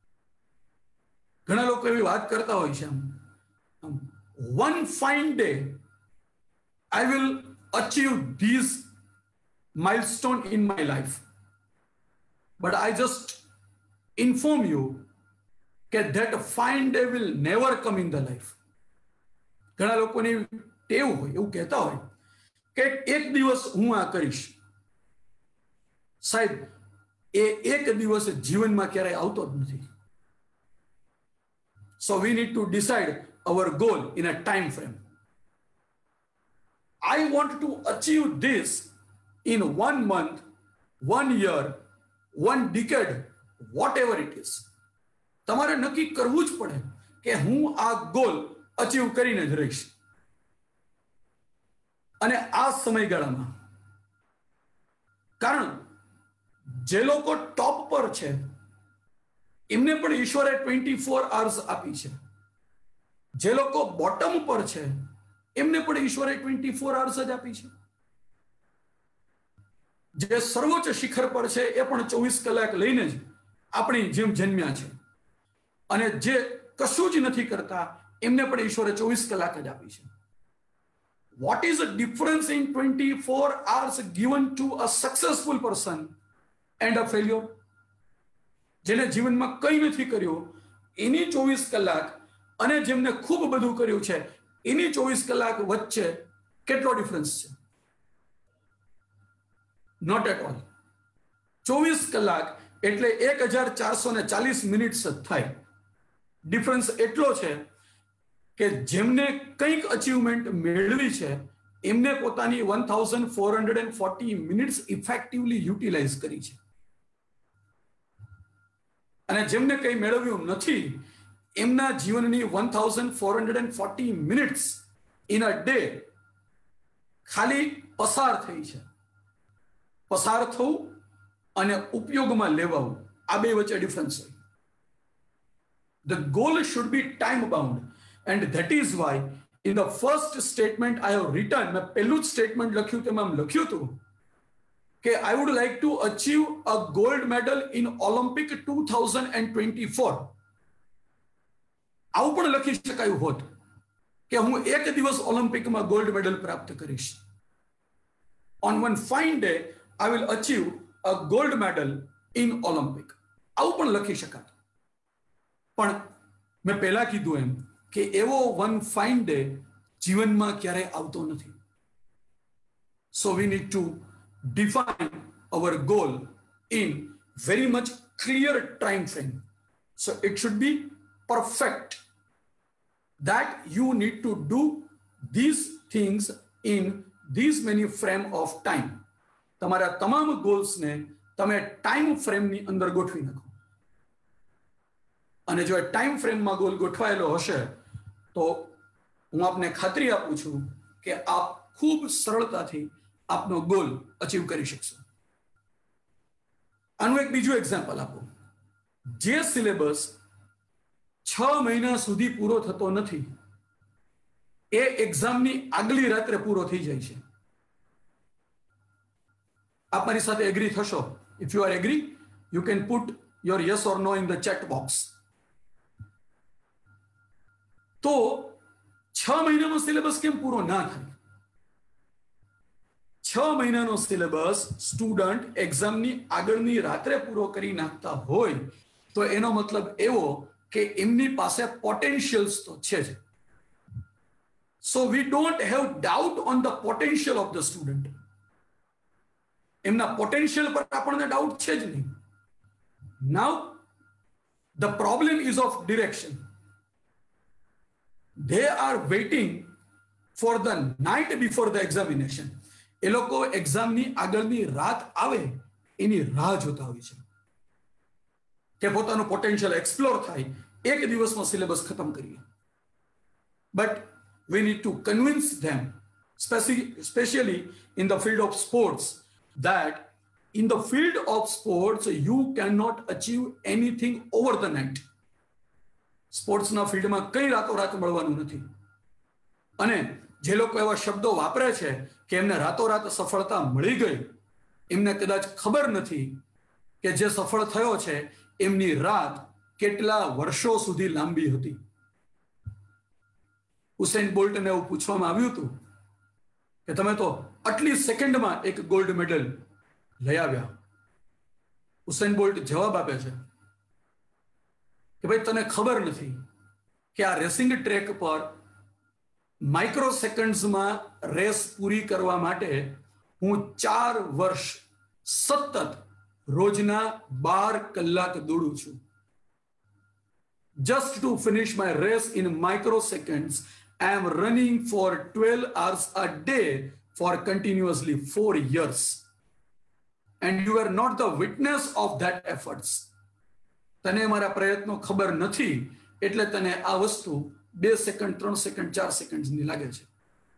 ઘણા લોકો એવી વાત કરતા હોય છે, one fine day I will achieve these milestone in my life. But I just inform you that that fine day will never come in the life. ઘણા લોકોની ટેવ હોય, એવું કહેતા હોય કે એક દિવસ હું આ કરીશ. સાહેબ, એ એક દિવસ જીવનમાં ક્યારેય આવતો જ નથી. So we need to decide our goal in a time frame. I want to achieve this in one month, one year, one decade, whatever it is. તમારે નક્કી કરવું જ પડે કે હું આ ગોલ અચીવ કરીને જ રહીશ. અને આ સમયગાળામાં, કારણ જે લોકો ટોપ પર છે એમને પણ ઈશ્વરે ટ્વેન્ટી ફોર અવર્સ આપી છે. જે લોકો બોટમ પર છે એમને પણ ઈશ્વરે ટ્વેન્ટી ફોર અવર્સ જ આપી છે. જે સર્વોચ્ચ શિખર પર છે એ પણ ચોવીસ કલાક લઈને જ આપણી જેમ જન્મ્યા છે. અને જે કશું જ નથી કરતા એમને પણ ઈશ્વરે ચોવીસ કલાક જ આપી છે. What is the difference in twenty four hours given to a successful person and a failure? જેને જીવનમાં કંઈ નથી કર્યું એની ચોવીસ કલાક અને જેમને ખૂબ બધું કર્યું છે એની ચોવીસ કલાક વચ્ચે કેટલો ડિફરન્સ છે? Not at all. ચોવીસ કલાક એટલે એક હજાર ચારસો ને ચાલીસ મિનિટ જ થાય. ડિફરન્સ એટલો છે કે જેમને કંઈક અચીવમેન્ટ મેળવી છે એમને પોતાની one thousand four hundred and forty minutes effectively utilise કરી છે. અને જેમને કંઈ મેળવ્યું નથી એમના જીવનની one thousand four hundred and forty minutes in a day ખાલી પસાર થઈ છે. પસાર થવું અને ઉપયોગમાં લેવાવું, આ બે વચ્ચે ડિફરન્સ હોય. The goal should be time bound, and that is why in the first statement I have written, મેં પહેલું જ સ્ટેટમેન્ટ લખ્યું તેમાં લખ્યું હતું કે I would like to achieve a gold medal in Olympic two thousand twenty-four. આવું પણ લખી શકાયું હોત કે હું એક દિવસ ઓલિમ્પિકમાં ગોલ્ડ મેડલ પ્રાપ્ત કરીશ. On one fine day I will achieve a gold medal in Olympic. આવું પણ લખી શકાતું. પણ મેં પહેલા કીધું એમ કે એવો વન ફાઇન ડે જીવનમાં ક્યારેય આવતો નથી. So we need to define our goal in very much clear time frame. So it should be perfect that you need to do these things in these many frame of time. તમારા તમામ ગોલ્સને તમે time ફ્રેમની અંદર ગોઠવી નાખો. અને જો time ફ્રેમમાં ગોલ ગોઠવાયેલો હશે તો હું આપને ખાતરી આપું છું કે આપ ખૂબ સરળતાથી આપનો ગોલ અચીવ કરી શકશો. આનું એક બીજું એક્ઝામ્પલ આપો. જે સિલેબસ છ મહિના સુધી પૂરો થતો નથી એ એક્ઝામની આગલી રાત્રે પૂરો થઈ જાય છે. આપ મારી સાથે એગ્રી થશો? If you are agree you can put your yes or no in the chat box. તો છ મહિનાનો સિલેબસ કેમ પૂરો ના થાય? છ મહિનાનો સિલેબસ સ્ટુડન્ટ એક્ઝામની આગળની રાત્રે પૂરો કરી નાખતા હોય તો એનો મતલબ એવો કે એમની પાસે પોટેન્શિયલ્સ તો છે જ. So we don't have doubt on the potential of the student. એમના potential પર આપણને doubt છે જ નહીં. Now the problem is of direction. They are waiting for the night before the examination. એ લોકો એક્ઝામની આગળની રાત આવે એની રાહ જોતા હોય છે કે પોતાનું પોટેન્શિયલ એક્સપ્લોર થાય, એક દિવસમાં સિલેબસ ખતમ કરીએ. But we need to convince them, especially in the field of sports, that in the field of sports you cannot achieve anything over the night. Sports na field માં કઈ રાતોરાત મળવાનું નથી. અને જે લોકો એવા શબ્દો વાપરે છે કે એમને રાતોરાત સફળતા મળી ગઈ, એમને કદાચ ખબર નથી કે જે સફળ થયો છે એમની રાત કેટલા વર્ષો સુધી લાંબી હતી. ઉસેન બોલ્ટને એવું પૂછવામાં આવ્યું હતું કે તમે તો આટલી સેકન્ડમાં એક ગોલ્ડ મેડલ લઈ આવ્યા. ઉસેન બોલ્ટ જવાબ આપે છે કે ભાઈ તને ખબર નથી કે આ રેસિંગ ટ્રેક પર માઇક્રો સેકન્ડ્સમાં રેસ પૂરી કરવા માટે હું ચાર વર્ષ સતત રોજના બાર કલાક દોડું છું. Just to finish my race in microseconds, I am running for twelve hours a day for continuously four years. And you are not the witness of that efforts. તને મારા પ્રયત્નો ખબર નથી એટલે તને આ વસ્તુ બે સેકન્ડ, ત્રણ સેકન્ડ, ચાર સેકન્ડની લાગે છે.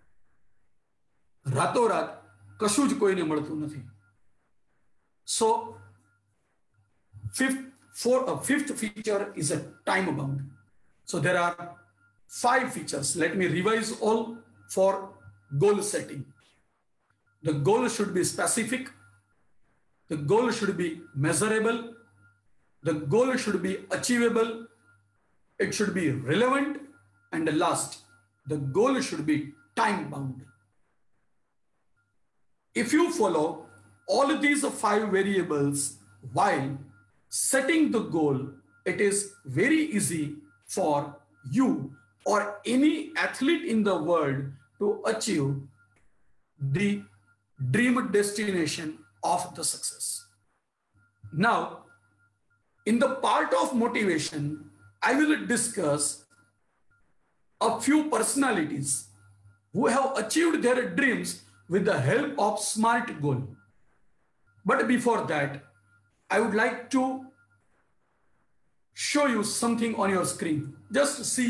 રાતોરાત કશું જ કોઈને મળતું નથી. So, fifth For a fifth feature is a time bound. So there are five features. Let me revise all for goal setting. The goal should be specific. The goal should be measurable. The goal should be achievable. It should be relevant. And the last, the goal should be time bound. If you follow all of these five variables while setting the goal, it is very easy for you or any athlete in the world to achieve the dream destination of the success. Now, in the part of motivation, I will discuss a few personalities who have achieved their dreams with the help of SMART goal. But before that, I would like to show you something on your screen. Just see.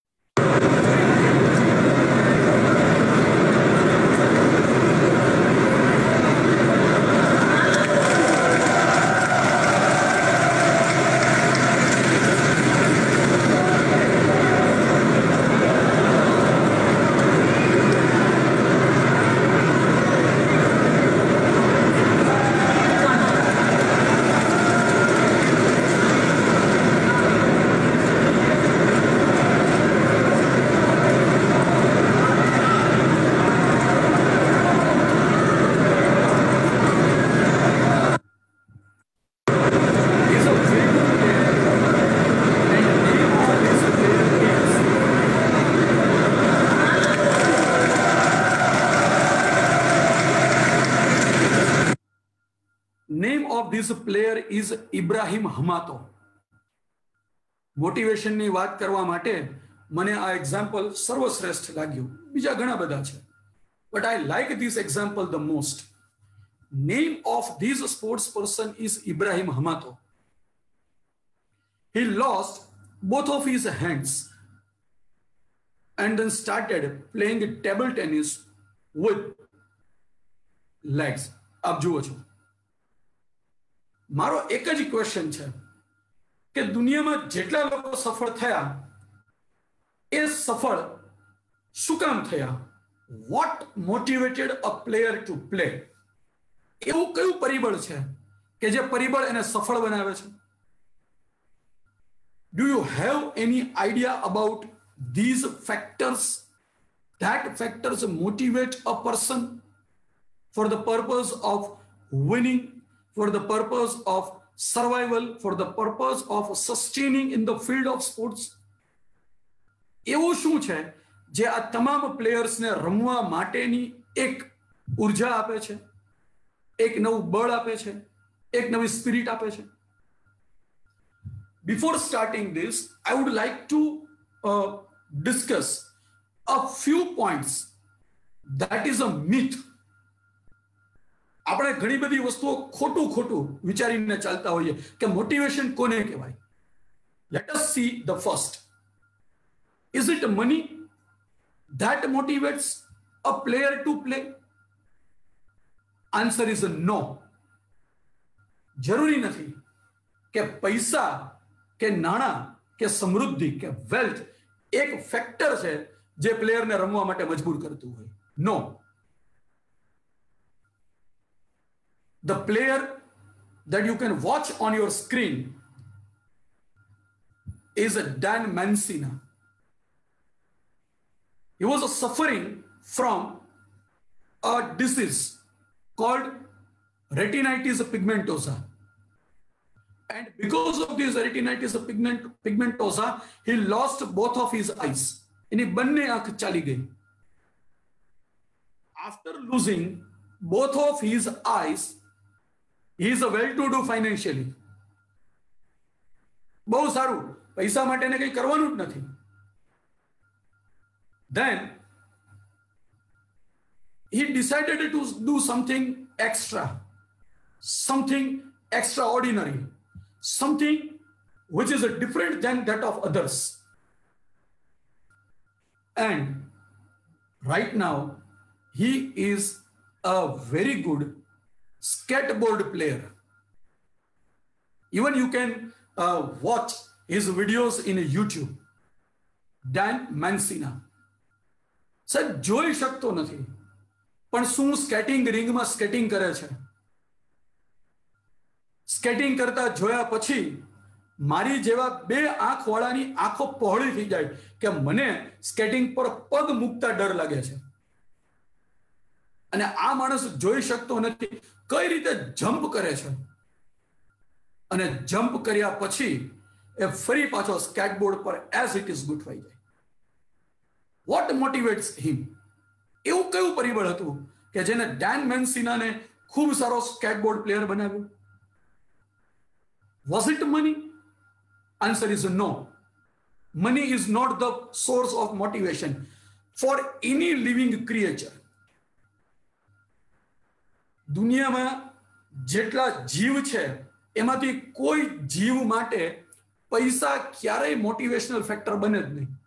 This player is Ibrahim Hamato. Motivation ની વાત કરવા માટે મને આ example સર્વશ્રેષ્ઠ લાગ્યું. બીજા ઘણા બધા છે. But I like this example the most. Name of this sports person is Ibrahim Hamato. He lost both of his hands and then started playing table tennis with legs. આપ જુઓ છો. મારો એક જ ક્વેશ્ચન છે કે દુનિયામાં જેટલા લોકો સફળ થયા એ સફળ શું કામ થયા? What motivated a player to play? એવું કયું પરિબળ છે કે જે પરિબળ એને સફળ બનાવે છે? Do you have any idea about these factors? That factors motivate a person for the purpose of winning, for the purpose of survival, for the purpose of sustaining in the field of sports. એવું શું છે જે આ તમામ પ્લેયર્સને રમવા માટેની એક ઉર્જા આપે છે, એક નવું બળ આપે છે, એક નવી સ્પિરિટ આપે છે. Before starting this, I would like to uh, discuss a few points that is a myth. આપણે ઘણી બધી વસ્તુઓ ખોટું ખોટું વિચારીને ચાલતા હોઈએ કે મોટિવેશન કોને કહેવાય. Let us see the first. Is it money that motivates a player to play? Answer is a no. જરૂરી નથી કે પૈસા કે નાણાં કે સમૃદ્ધિ કે વેલ્થ એક ફેક્ટર છે જે પ્લેયરને રમવા માટે મજબૂર કરતું હોય. નો. The player that you can watch on your screen is a Dan Mancina. He was suffering from a disease called retinitis pigmentosa. And because of this retinitis pigment, pigmentosa, he lost both of his eyes. એની બંને આંખ ચાલી ગઈ. After losing both of his eyes, he is a well-to-do financially. બહુ સારું, પૈસા માટે એને કંઈ કરવાનું જ નથી. Then he decided to do something extra, something extraordinary, something which is different than that of others. And right now, he is a very good skateboard player. Even you can uh, watch his videos in YouTube. Dan Mancina. Sir જોઈ શકતો નથી, પણ શું skating રિંગમાં skating કરે છે. Skating કરતા જોયા પછી મારી જેવા બે આંખ વાળાની આંખો પહોળી થઈ જાય કે મને સ્કેટિંગ પર પગ મૂકતા ડર લાગે છે. અને આ માણસ જોઈ શકતો નથી કઈ રીતે જમ્પ કરે છે, અને જમ્પ કર્યા પછી એ ફરી પાછો સ્કેટબોર્ડ પર એઝ ઇટ ઇઝ ગોઠવાઈ જાય. What motivates him? એવું કયું પરિબળ હતું કે જેને ડેન મેન્સિનાને ખૂબ સારો સ્કેટબોર્ડ પ્લેયર બનાવ્યો? Was it money? Answer is no. Money is not the source of motivation for any living creature. દુનિયામાં જેટલા જીવ છે એમાંથી કોઈ જીવ માટે પૈસા ક્યારેય મોટિવેશનલ ફેક્ટર બને જ નહીં.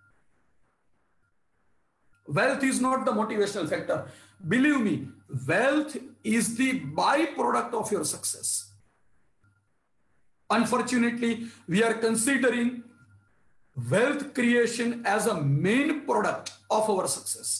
Wealth is not the motivational factor. Believe me, wealth is the byproduct of your success. Unfortunately, we are considering wealth creation as a main product of our success.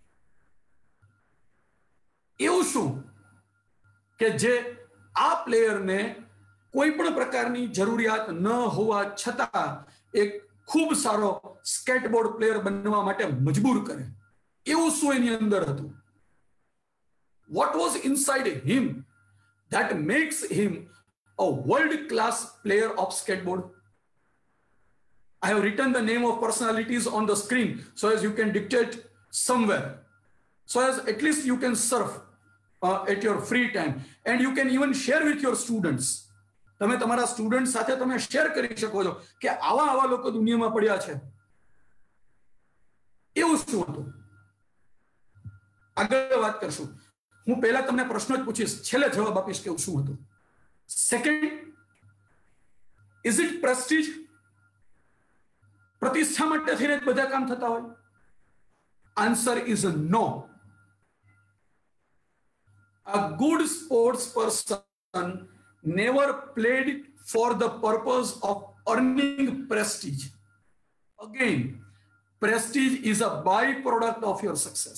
એવું શું કે જે આ પ્લેયરને કોઈ પણ પ્રકારની જરૂરિયાત ન હોવા છતાં એક ખૂબ સારો સ્કેટબોર્ડ પ્લેયર બનવા માટે મજબૂર કરે? એવું શું એની અંદર હતું? What was inside him that makes him a world-class player of skateboard? I have written the name of personalities on the screen so as you can dictate somewhere, so as at least you can surf uh, at your free time, and you can even share with your students. તમે તમારા student સાથે તમે share કરી શકો છો કે આવા આવા લોકો દુનિયામાં પડ્યા છે. એવું શું હતું? આગળ વાત કરશું. હું પહેલા તમને પ્રશ્ન જ પૂછીશ, છેલ્લે જવાબ આપીશ કે શું હતું. Second, is it prestige? પ્રતિષ્ઠા માટે થઈને જ બધા કામ થતા હોય? Answer is no. A good sports person never played for the purpose of earning prestige. Again, prestige is a byproduct of your success.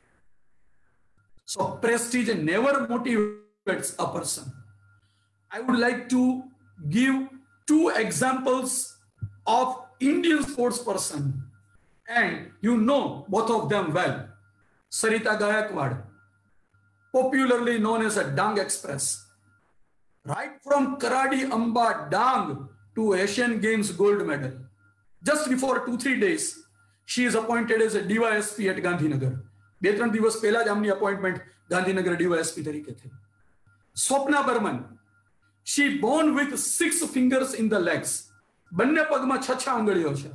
So prestige never motivates a person. I would like to give two examples of Indian sports person, and you know both of them well. Sarita Gaikwad, popularly known as a Dang Express. Right from Karadi Amba Dang to Asian Games gold medal. Just before two, three days, she is appointed as a D Y S P at Gandhinagar. બે ત્રણ દિવસ પહેલા જ આમની appointment Gandhinagar D Y S P તરીકે થઈ. Swapna Burman, she born with six fingers in the legs. બંને પગમાં છ છ આંગળીઓ છે.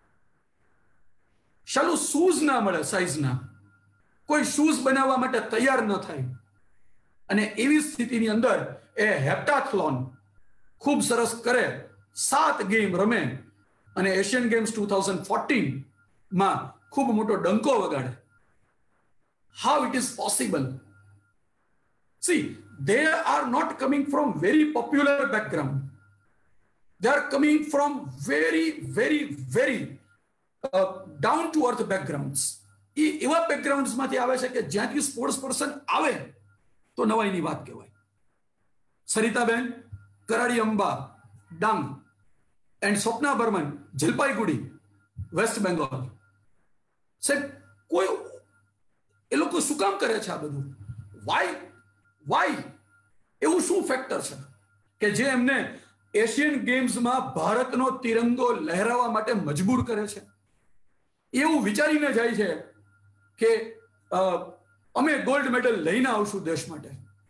ચાલો શૂઝ ના મળે સાઈઝના, કોઈ શૂઝ બનાવવા માટે તૈયાર ન થાય, અને એવી સ્થિતિની અંદર એ હેપ્ટાથલોન ખૂબ સરસ કરે, સાત ગેમ રમે અને Asian games two thousand fourteen માં ખૂબ મોટો ડંકો વગાડે. How it is possible? See, they are not coming from very popular background. They are coming from very, very, very uh, down to earth backgrounds. એ એવા બેકગ્રાઉન્ડ્સ માંથી આવે છે કે જ્યાંથી સ્પોર્ટ્સ પર્સન આવે તો નવાઈની વાત કહેવાય. Saritaben Karadi Amba Dang and Swapna Barman Jalpaiguri west Bengal. સાહેબ કોઈ એ લોકો શું કામ કરે છે આ બધું? વાય વાય એવું શું ફેક્ટર છે કે જે એમને એશિયન ગેમ્સમાં ભારતનો તિરંગો લહેરાવવા માટે મજબૂર કરે છે? એવું વિચારીને જાય છે કે અમે ગોલ્ડ મેડલ લઈને આવશું દેશ માટે.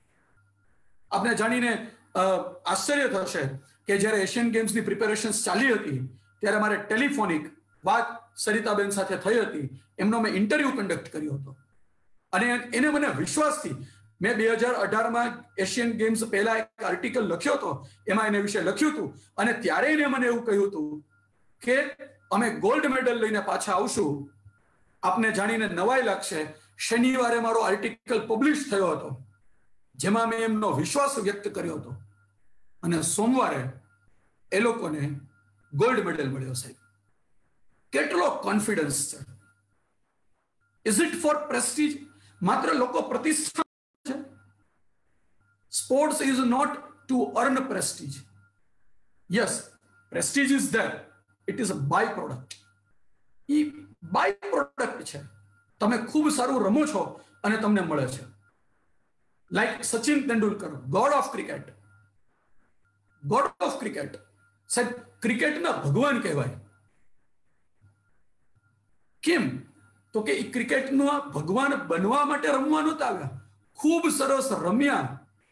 આપને જાણીને આશ્ચર્ય થશે કે જ્યારે એશિયન ગેમ્સની પ્રિપેરેશન્સ ચાલી હતી ત્યારે મારે ટેલિફોનિક વાત સરિતાબેન સાથે થઈ હતી. એમનો મેં ઇન્ટરવ્યુ કન્ડક્ટ કર્યો હતો અને એને મને વિશ્વાસથી મેં બે હજાર અઢારમાં એશિયન ગેમ્સ પહેલા એક આર્ટિકલ લખ્યો હતો, એમાં એને વિશે લખ્યું હતું અને ત્યારે એને મને એવું કહ્યું હતું કે અમે ગોલ્ડ મેડલ લઈને પાછા આવશું. આપને જાણીને નવાઈ લાગશે, શનિવારે મારો આર્ટિકલ પબ્લિશ થયો હતો જેમાં મેં એમનો વિશ્વાસ વ્યક્ત કર્યો હતો અને સોમવારે એ લોકોને ગોલ્ડ મેડલ મળ્યો. સાહેબ કેટલો કોન્ફિડન્સ છે! Is it for prestige? માત્ર લોકો પ્રતિષ્ઠા છે. Sports is not to earn prestige. Yes, prestige is there, it is a by product. એ બાય પ્રોડક્ટ છે. તમે ખૂબ સારું રમો છો અને તમને મળે છે. Like Sachin Tendulkar, god of cricket. God of cricket સાહેબ ક્રિકેટના ભગવાન કહેવાય. કેમ? તો કે એ ક્રિકેટનો ભગવાન બનવા માટે રમવા નહોતા આવ્યા. ખૂબ સરસ રમ્યા,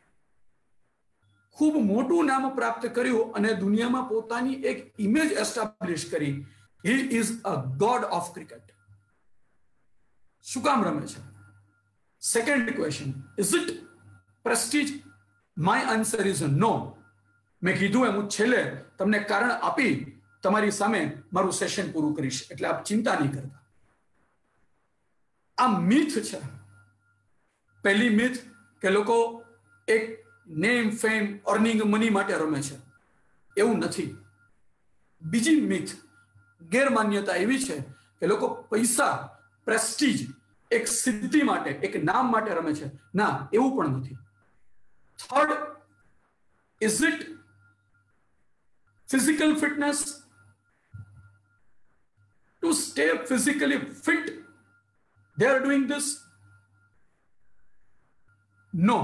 ખૂબ મોટું નામ પ્રાપ્ત કર્યું અને દુનિયામાં પોતાની એક ઇમેજ એસ્ટાબ્લિશ કરી. He is a god of cricket. શું કામ રમે છે? Second question, is it prestige? My answer is no. મેં કીધું એમ હું છેલ્લે તમને કારણ આપી તમારી સામે મારું સેશન પૂરું કરીશ, એટલે આપ ચિંતા નહીં કરતા. આ મિથ છે. પહેલી મિથ કે લોકો એક નેમ, ફેમ, અર્નિંગ મની માટે રમે છે, એવું નથી. બીજી મિથ, ગેરમાન્યતા એવી છે કે લોકો પૈસા, પ્રેસ્ટીજ, એક સિદ્ધિ માટે, એક નામ માટે રમે છે. ના, એવું પણ નથી. Third, is it physical fitness? To stay physically fit they are doing this? No.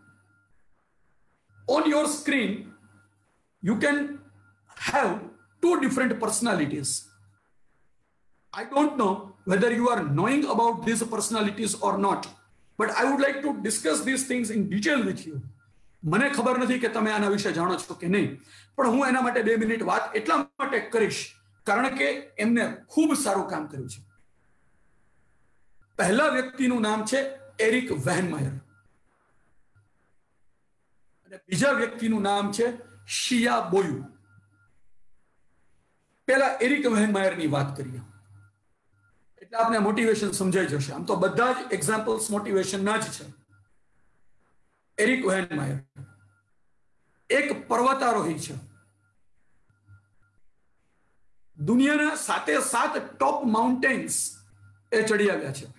On your screen you can have two different personalities. I don't know whether you are knowing about these personalities or not, but I would like to discuss these things in detail with you. મને ખબર નથી કે તમે આના વિશે જાણો છો કે નહીં, પણ હું એના માટે બે મિનિટ વાત એટલા માટે કરીશ કારણ કે એમને ખૂબ સારું કામ કર્યું છે. પહેલા વ્યક્તિનું નામ છે એરિક વેનમાયર અને બીજા વ્યક્તિનું નામ છે શિયા બોયુ. પહેલા એરિક વેનમાયરની વાત કરીએ એટલે આપને મોટિવેશન સમજાઈ જશે. આમ તો બધા જ એક્ઝામ્પલ્સ મોટિવેશનના જ છે. એરિક વેનમાયર એક પર્વતારોહી છે. દુનિયાના સાતે સાત ટોપ માઉન્ટેન્સ એ ચડી આવ્યા છે.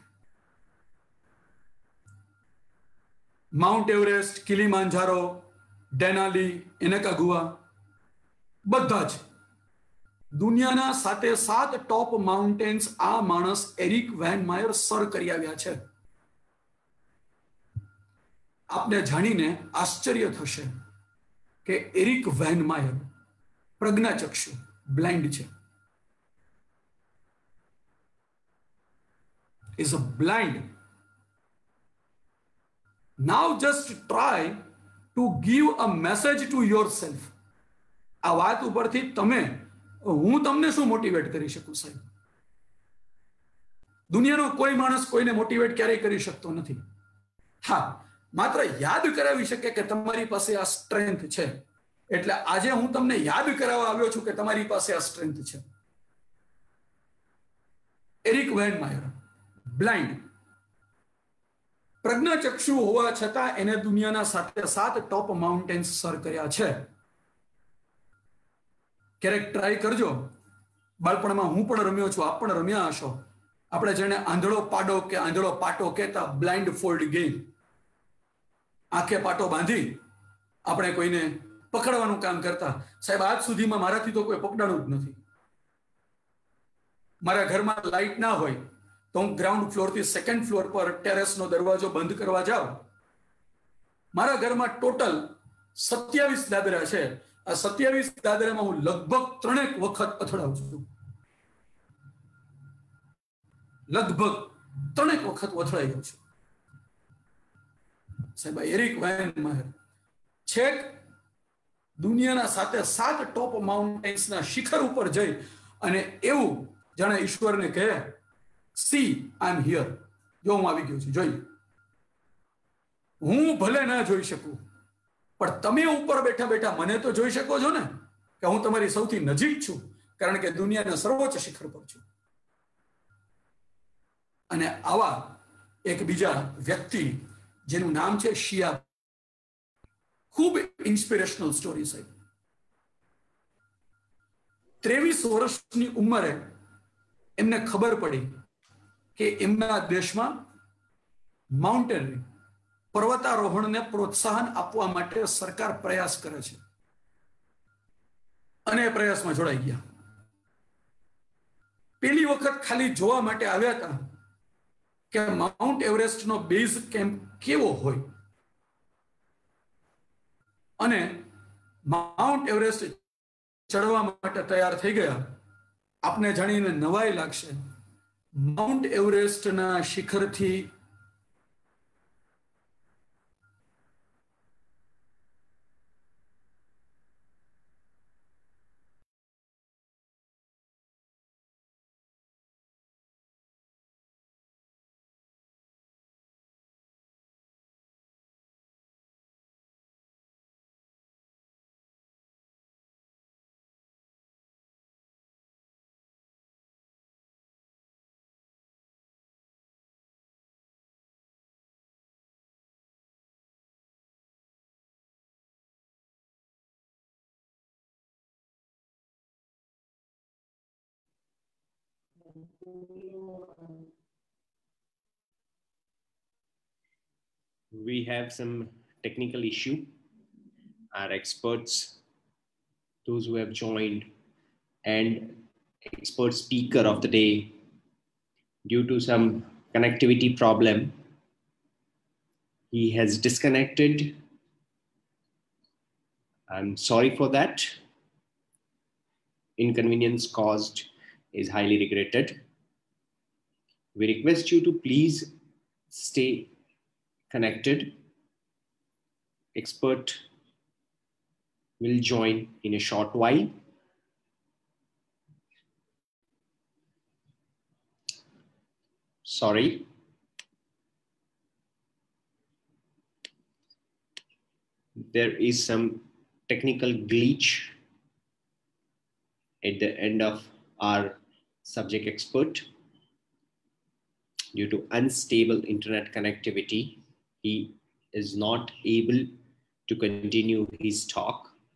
માઉન્ટ એવરેસ્ટ, કિલીમાંજારો, ડેનાલી, એનકાગુઆ, બધા જ દુનિયાના સાતે સાત ટોપ માઉન્ટેન્સ આ માણસ એરિક વેનમાયર સર કરી આવ્યા છે. આપને જાણીને આશ્ચર્ય થશે કે એરિક વેનમાયર પ્રજ્ઞાચક્ષુ, બ્લાઇન્ડ છે. is blind. Now just try to give a message to yourself. આ વાત ઉપરથી તમે હું તમને શું મોટિવેટ કરી શકું સાહેબ? દુનિયાનો કોઈ માણસ કોઈને મોટિવેટ ક્યારેય કરી શકતો નથી. હા, માત્ર યાદ કરાવી શકે કે તમારી પાસે આ સ્ટ્રેન્થ છે. એટલે આજે હું તમને યાદ કરાવવા આવ્યો છું કે તમારી પાસે આ સ્ટ્રેન્થ છે. એરિક વેન માયર, બ્લાઇન્ડ, પ્રજ્ઞાચક્ષુ હોવા છતાં એને દુનિયાના સાતે સાત ટોપ માઉન્ટેન્સ સર કર્યા છે. ક્યારેક ટ્રાય કરજો. બાળપણમાં હું પણ રમ્યો છું, આપ પણ રમ્યા હશો. આપણે જેને આંધળો પાડો કે આંધળો પાટો કહેતા, બ્લાઇન્ડ ફોલ્ડ ગેમ. આંખે પાટો બાંધી આપણે કોઈને પકડવાનું કામ કરતા. સાહેબ, આજ સુધીમાં મારાથી તો કોઈ પકડાણું જ નથી. મારા ઘરમાં લાઇટ ના હોય તો હું ગ્રાઉન્ડ ફ્લોર થી સેકન્ડ ફ્લોર પર ટેરેસનો દરવાજો બંધ કરવા જાઉં. મારા ઘરમાં ટોટલ સત્યાવીસ દાદરા છે. આ સત્યાવીસ દાદરામાં હું લગભગ ત્રણેક વખત અથડાઉં છું. લગભગ ત્રણેક વખત અથડાઈ ગયો છું. સાહેબ, એરિક વેન માયર છેક દુનિયાના સાતે સાત ટોપ માઉન્ટેન્સના શિખર ઉપર જઈ અને એવું જાણે ઈશ્વરને કહે, સી આઈ એમ હિયર, જો હું આવી ગયો છું, જોઈ. હું ભલે ના જોઈ શકું, પણ તમે ઉપર બેઠા બેઠા મને તો જોઈ શકો છો ને, કે હું તમારી સૌથી નજીક છું, કારણ કે દુનિયાના સર્વોચ્ચ શિખર પર છું. અને આવા એક બીજા વ્યક્તિ જેનું નામ છે શિયા, ખૂબ ઇન્સ્પિરેશનલ સ્ટોરી સાહેબ. ત્રેવીસ વર્ષની ઉંમરે એમને ખબર પડી કે એમના દેશમાં માઉન્ટેનરી, પર્વતારોહણને પ્રોત્સાહન આપવા માટે સરકાર પ્રયાસ કરે છે. અને એ પ્રયાસમાં જોડાઈ ગયા. પેલી વખત ખાલી જોવા માટે આવ્યા હતા કે માઉન્ટ એવરેસ્ટનો બેઝ કેમ્પ કેવો હોય. અને માઉન્ટ એવરેસ્ટ ચડવા માટે તૈયાર થઈ ગયા. આપને જાણીને નવાઈ લાગશે, માઉન્ટ એવરેસ્ટના શિખરથી We have some technical issue. Our experts, those who have joined, and expert speaker of the day, due to some connectivity problem, he has disconnected. I'm sorry for that. Inconvenience caused is highly regretted. We request you to please stay connected. Expert will join in a short while. Sorry. There is some technical glitch at the end of our subject expert. Due to unstable internet connectivity, he is not able to continue his talk.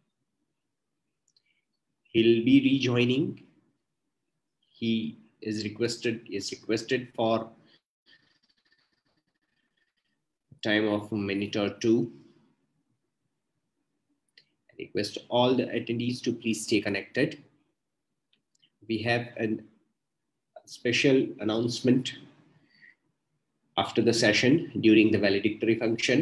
He'll be rejoining. He is requested is requested for time of a minute or two. I request all the attendees to please stay connected. We have a special announcement after the session during the valedictory function.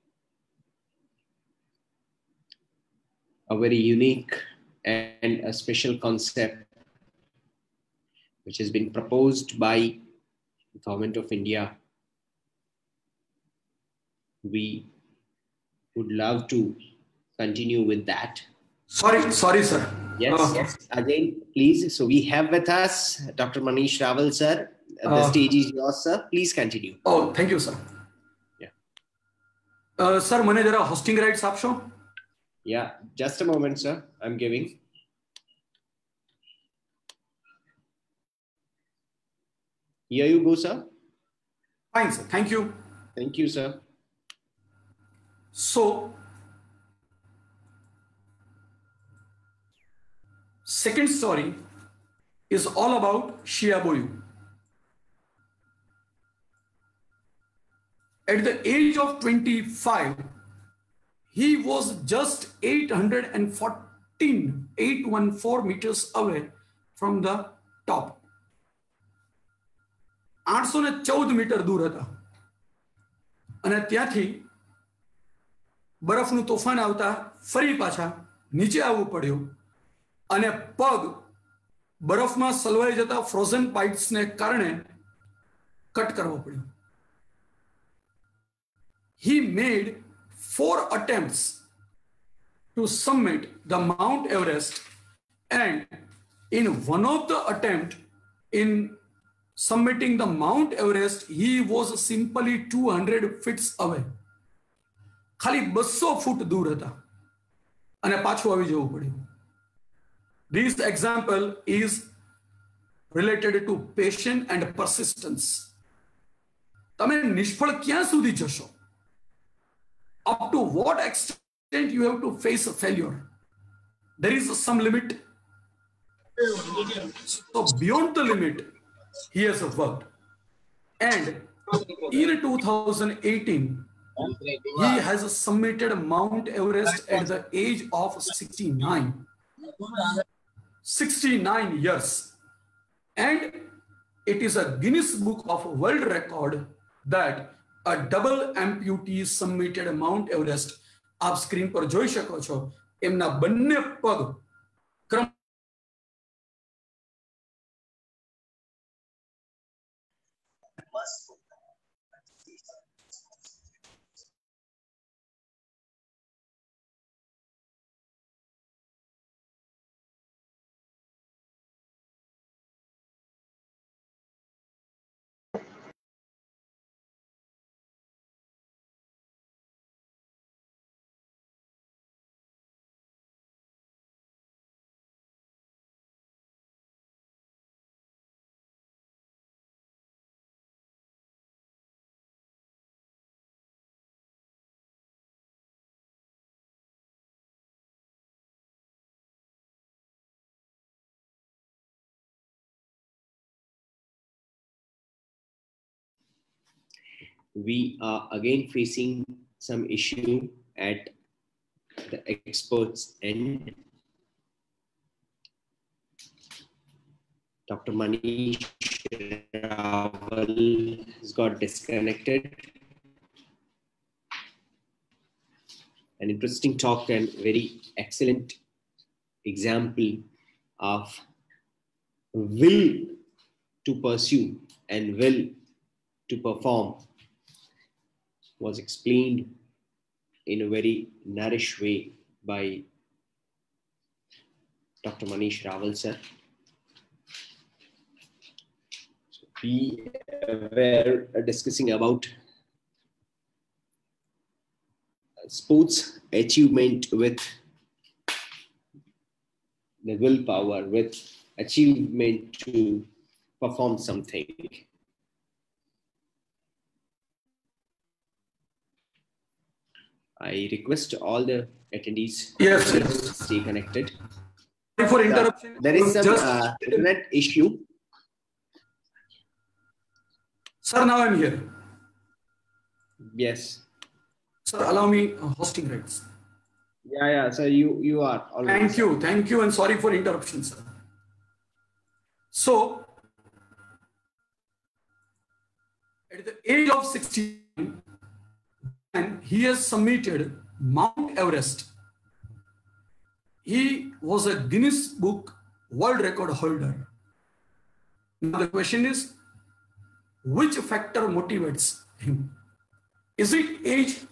A very unique and a special concept which has been proposed by Government of India, we would love to continue with that. Sorry, sorry, sir. Yes, uh, yes. Again, please. So we have with us Doctor Manish Rawal, sir. The uh, stage is yours, sir. Please continue. Oh, thank you, sir. Yeah. Uh, sir, મને જરા hosting rights આપશો? Yeah, just a moment, sir. I'm giving. Here you go, sir. Fine, sir. Thank you. Thank you, sir. So, second story is all about Shia Boyu. At the age of twenty-five, he was just eight hundred fourteen, eight hundred fourteen meters away from the top. eight hundred fourteen metre દૂર હતા અને ત્યાંથી બરફનું તોફાન આવતા ફરી પાછા નીચે આવવું પડ્યું અને પગ બરફમાં સલવાઈ જતા ફ્રોઝન પાઇપ્સને કારણે કટ કરવો પડ્યો. He made four attempts to summit the Mount Everest, and in one of the attempt in submitting the Mount Everest, he was simply two hundred feet away. ખાલી બસો ફૂટ દૂર હતા અને પાછું આવી જવું પડ્યું. This example is related to patience and persistence. તમે નિષ્ફળ ક્યાં સુધી જશો? Up to what extent you have to face a failure? There is some limit. So beyond the limit, he has worked. And in two thousand eighteen, he has summited Mount Everest at the age of sixty-nine. sixty-nine years. And it is a Guinness Book of World Record that a double amputee summited Mount Everest. આપ screen પર જોઈ શકો છો એમના બંને પગ ક્રમ We are again facing some issue at the experts end. Doctor Manish Rawal has got disconnected. An interesting talk and very excellent example of will to pursue and will to perform was explained in a very nourished way by Doctor Manish Rawal sir. So we were discussing about sports achievement with the willpower, with achievement to perform something. I request all the attendees yes, to yes. stay connected. Sorry for interruption. There is some Just, uh, internet issue. Sir, now I'm here. Yes. Sir, allow me uh, hosting rights. Yeah, yeah. So you you are already. Thank you, thank you, and sorry for interruption, sir. So, at the age of sixteen, and he has submitted Mount Everest. He was a Guinness Book World Record holder. Now the question is, which factor motivates him? Is it age?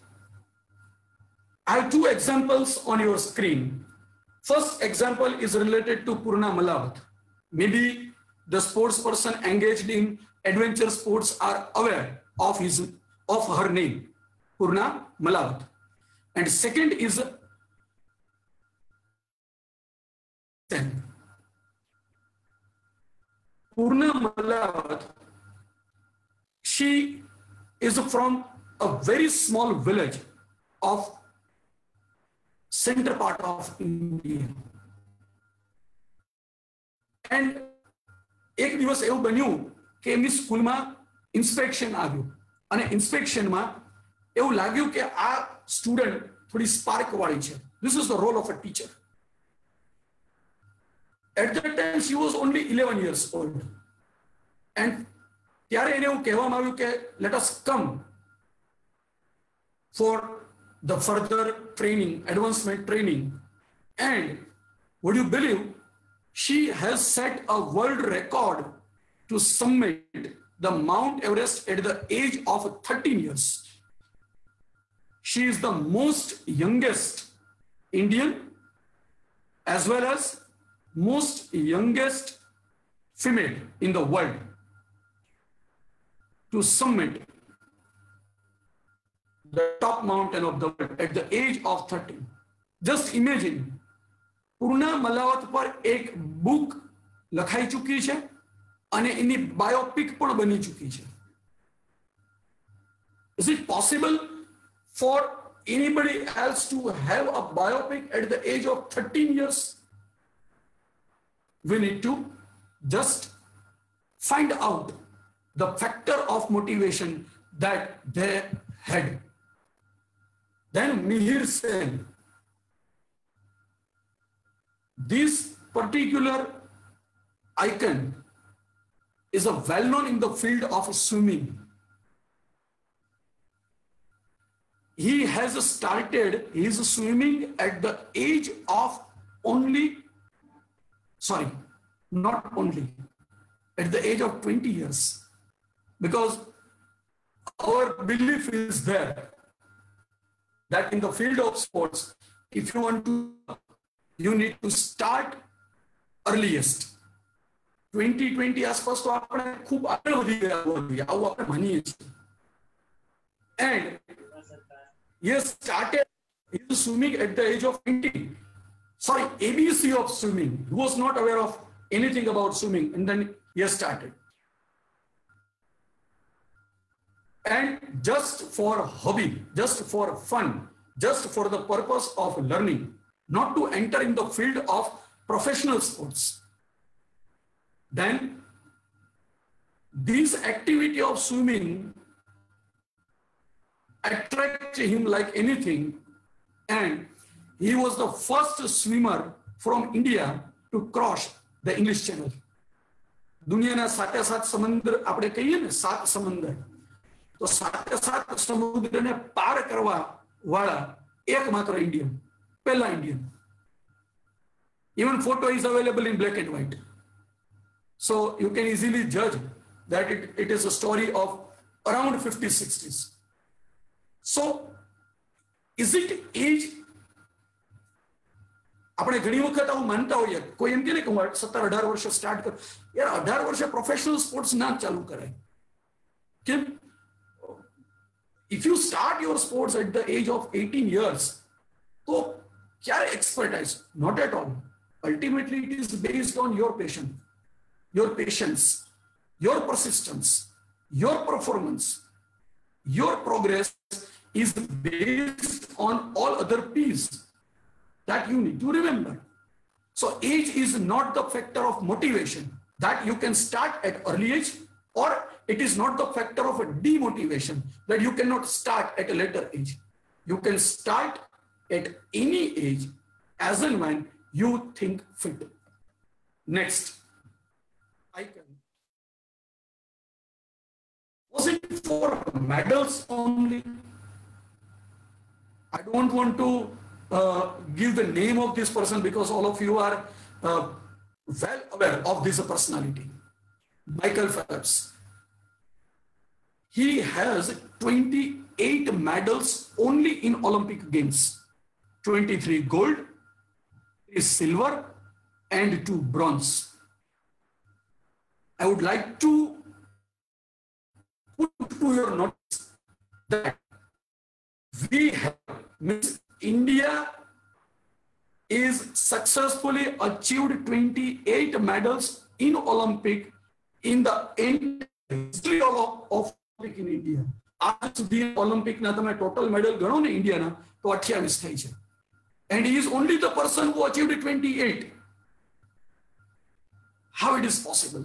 I have two examples on your screen. First example is related to Purna Malawat. Maybe the sports person engaged in adventure sports are aware of his of her name, Purna Malawat. And second is Purna Malawat. She is from a very small village of center part of India. And એક દિવસ એવું બન્યું કે એમની સ્કૂલમાં inspection આવ્યું અને ઇન્સ્પેક્શનમાં એવું લાગ્યું કે આ સ્ટુડન્ટ થોડી સ્પાર્ક વાળી છે. This is the role of a teacher. At that time she was only eleven years old. And ત્યારે એને એવું કહેવામાં આવ્યું કે let us come for the further training, advancement training. And would you believe she has set a world record to summit the Mount Everest at the age of thirteen years. She is the most youngest Indian as well as most youngest female in the world to summit the top mountain of the world at the age of thirteen. Just imagine, Purna Malawat पर एक book લખાઈ ચૂકી છે અને એની biopic પણ બની ચૂકી છે. Is it possible for anybody else to have a biopic at the age of thirteen years? We need to just find out the factor of motivation that they had. Then Mihir Sen, this particular icon is a well-known in the field of swimming. He has started his swimming at the age of only, sorry, not only, at the age of twenty years. Because our belief is there that in the field of sports, if you want to, you need to start earliest. twenty twenty આસપાસ તો આપણે ખૂબ આગળ વધી ગયા હોઈએ આવું આપણે માનીએ છીએ. And he started his swimming at the age of twenty. Sorry, A B C of swimming. He was not aware of anything about swimming, and then he started. And just for hobby, just for fun, just for the purpose of learning, not to enter in the field of professional sports. Then this activity of swimming attracted him like anything, and he was the first swimmer from India to cross the English Channel. दुनियाना साते सात समुद्र આપણે કહીએ ને સાત સમુદ્ર, તો સાતે સાત સમુદ્રને પાર કરવા વાળા એકમાત્ર ઇન્ડિયન, પહેલા Indian. Even photo is available in black and white. So you can easily judge that it, it is a story of around fifties, sixties. So is it age? આપણે ઘણી વખત આવું માનતા હોઈએ, કોઈ એમ કહે ને કે હું સત્તર અઢાર વર્ષે સ્ટાર્ટ કર, યાર અઢાર વર્ષે પ્રોફેશનલ સ્પોર્ટ્સ ના ચાલુ કરાય. કેમ? If you start your sports at the age of eighteen years, તો ક્યારે expertise? Not at all. Ultimately, it is based on your passion, your patience, your persistence, your performance, your progress is based on all other P's that you need to remember. So age is not the factor of motivation that you can start at early age, or it is not the factor of a demotivation that you cannot start at a later age. You can start at any age as and when you think fit. Next. Icon. Was it for medals only? I don't want to uh, give the name of this person because all of you are uh, well aware of this personality. Michael Phelps. he has twenty-eight medals only in Olympic Games. twenty-three gold, three silver, and two bronze. I would like to put to your notice that we have, means India is successfully achieved twenty-eight medals in Olympic in the history of, of Olympic in India. आज સુધી Olympic ના તમે total medal ગણો ને India ના તો અઠ્યાવીસ થાય છે. And he is only the person who achieved twenty-eight. How it is possible?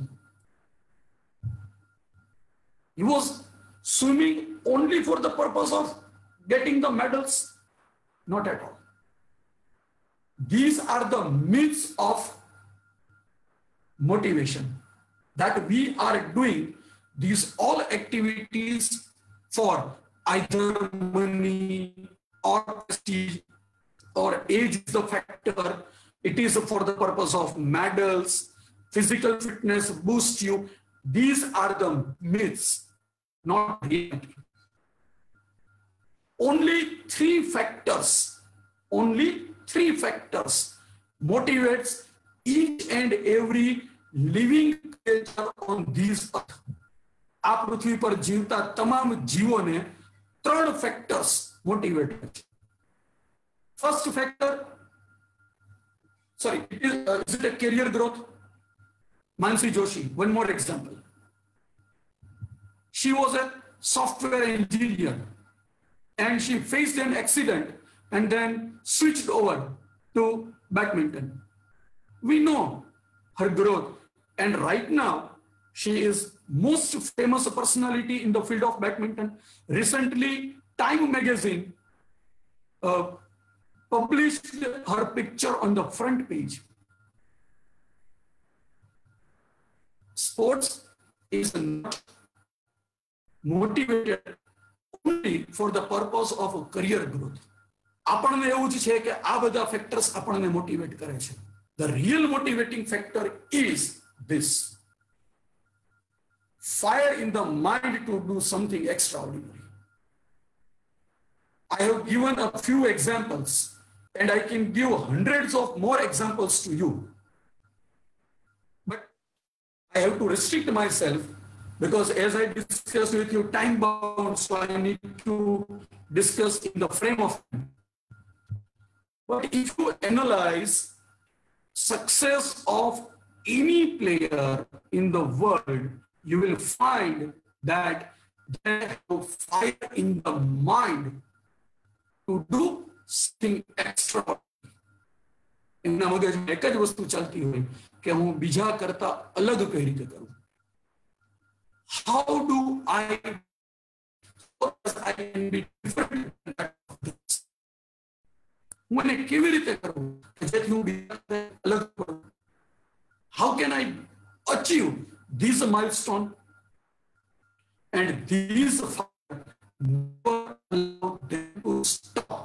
He was swimming only for the purpose of getting the medals? Not at all. These are the myths of motivation, that we are doing these all activities for either money or prestige or age is the factor. It is for the purpose of medals, physical fitness, boost you. These are the myths, not reality. Only three factors, only three factors motivates each and every living creature on this earth. આ પૃથ્વી પર જીવતા તમામ જીવોને ત્રણ factors motivate કરે છે. First factor, sorry, it is, uh, is it a career growth? Mansi Joshi, one more example. She was a software engineer and she faced an accident and then switched over to badminton. We know her growth, and right now she is most famous personality in the field of badminton. Recently, Time magazine uh, published her picture on the front page. Sports is not motivated only for the purpose of a career growth. આપણને એવું જ છે કે આ બધા factors આપણને motivate કરે છે. The real motivating factor is this: fire in the mind to do something extraordinary. I have given a few examples and I can give hundreds of more examples to you. But I have to restrict myself because, as I discussed with you, time bound, so I need to discuss in the frame of time. But if you analyze success of any player in the world, you will find that they have fire in the mind to do something extraordinary. એમના મગજમાં એક જ વસ્તુ ચાલતી હોય કે હું બીજા કરતા અલગ કઈ રીતે કરું. How do I, I can be different than that of this? હું એને કેવી રીતે કરું જેથી હું બીજા અલગ કરું? How can I achieve this milestone? And these never allow them to stop.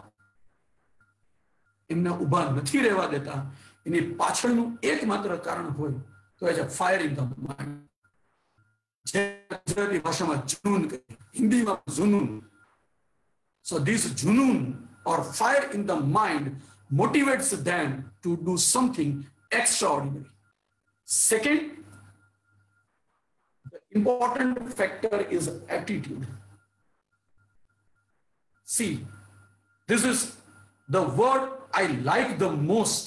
એમને ઉભા નથી રહેવા દેતા. એની પાછળનું એકમાત્ર કારણ હોય તો એ છે ફાયર ઇન ધ માઇન્ડ. જે ગુજરાતી ભાષામાં જુનૂન કહે, હિન્દીમાં જુનૂન. So this junoon or fire in the mind motivates them to do something extraordinary. Second, the important factor is attitude. See, this is the word I like the most.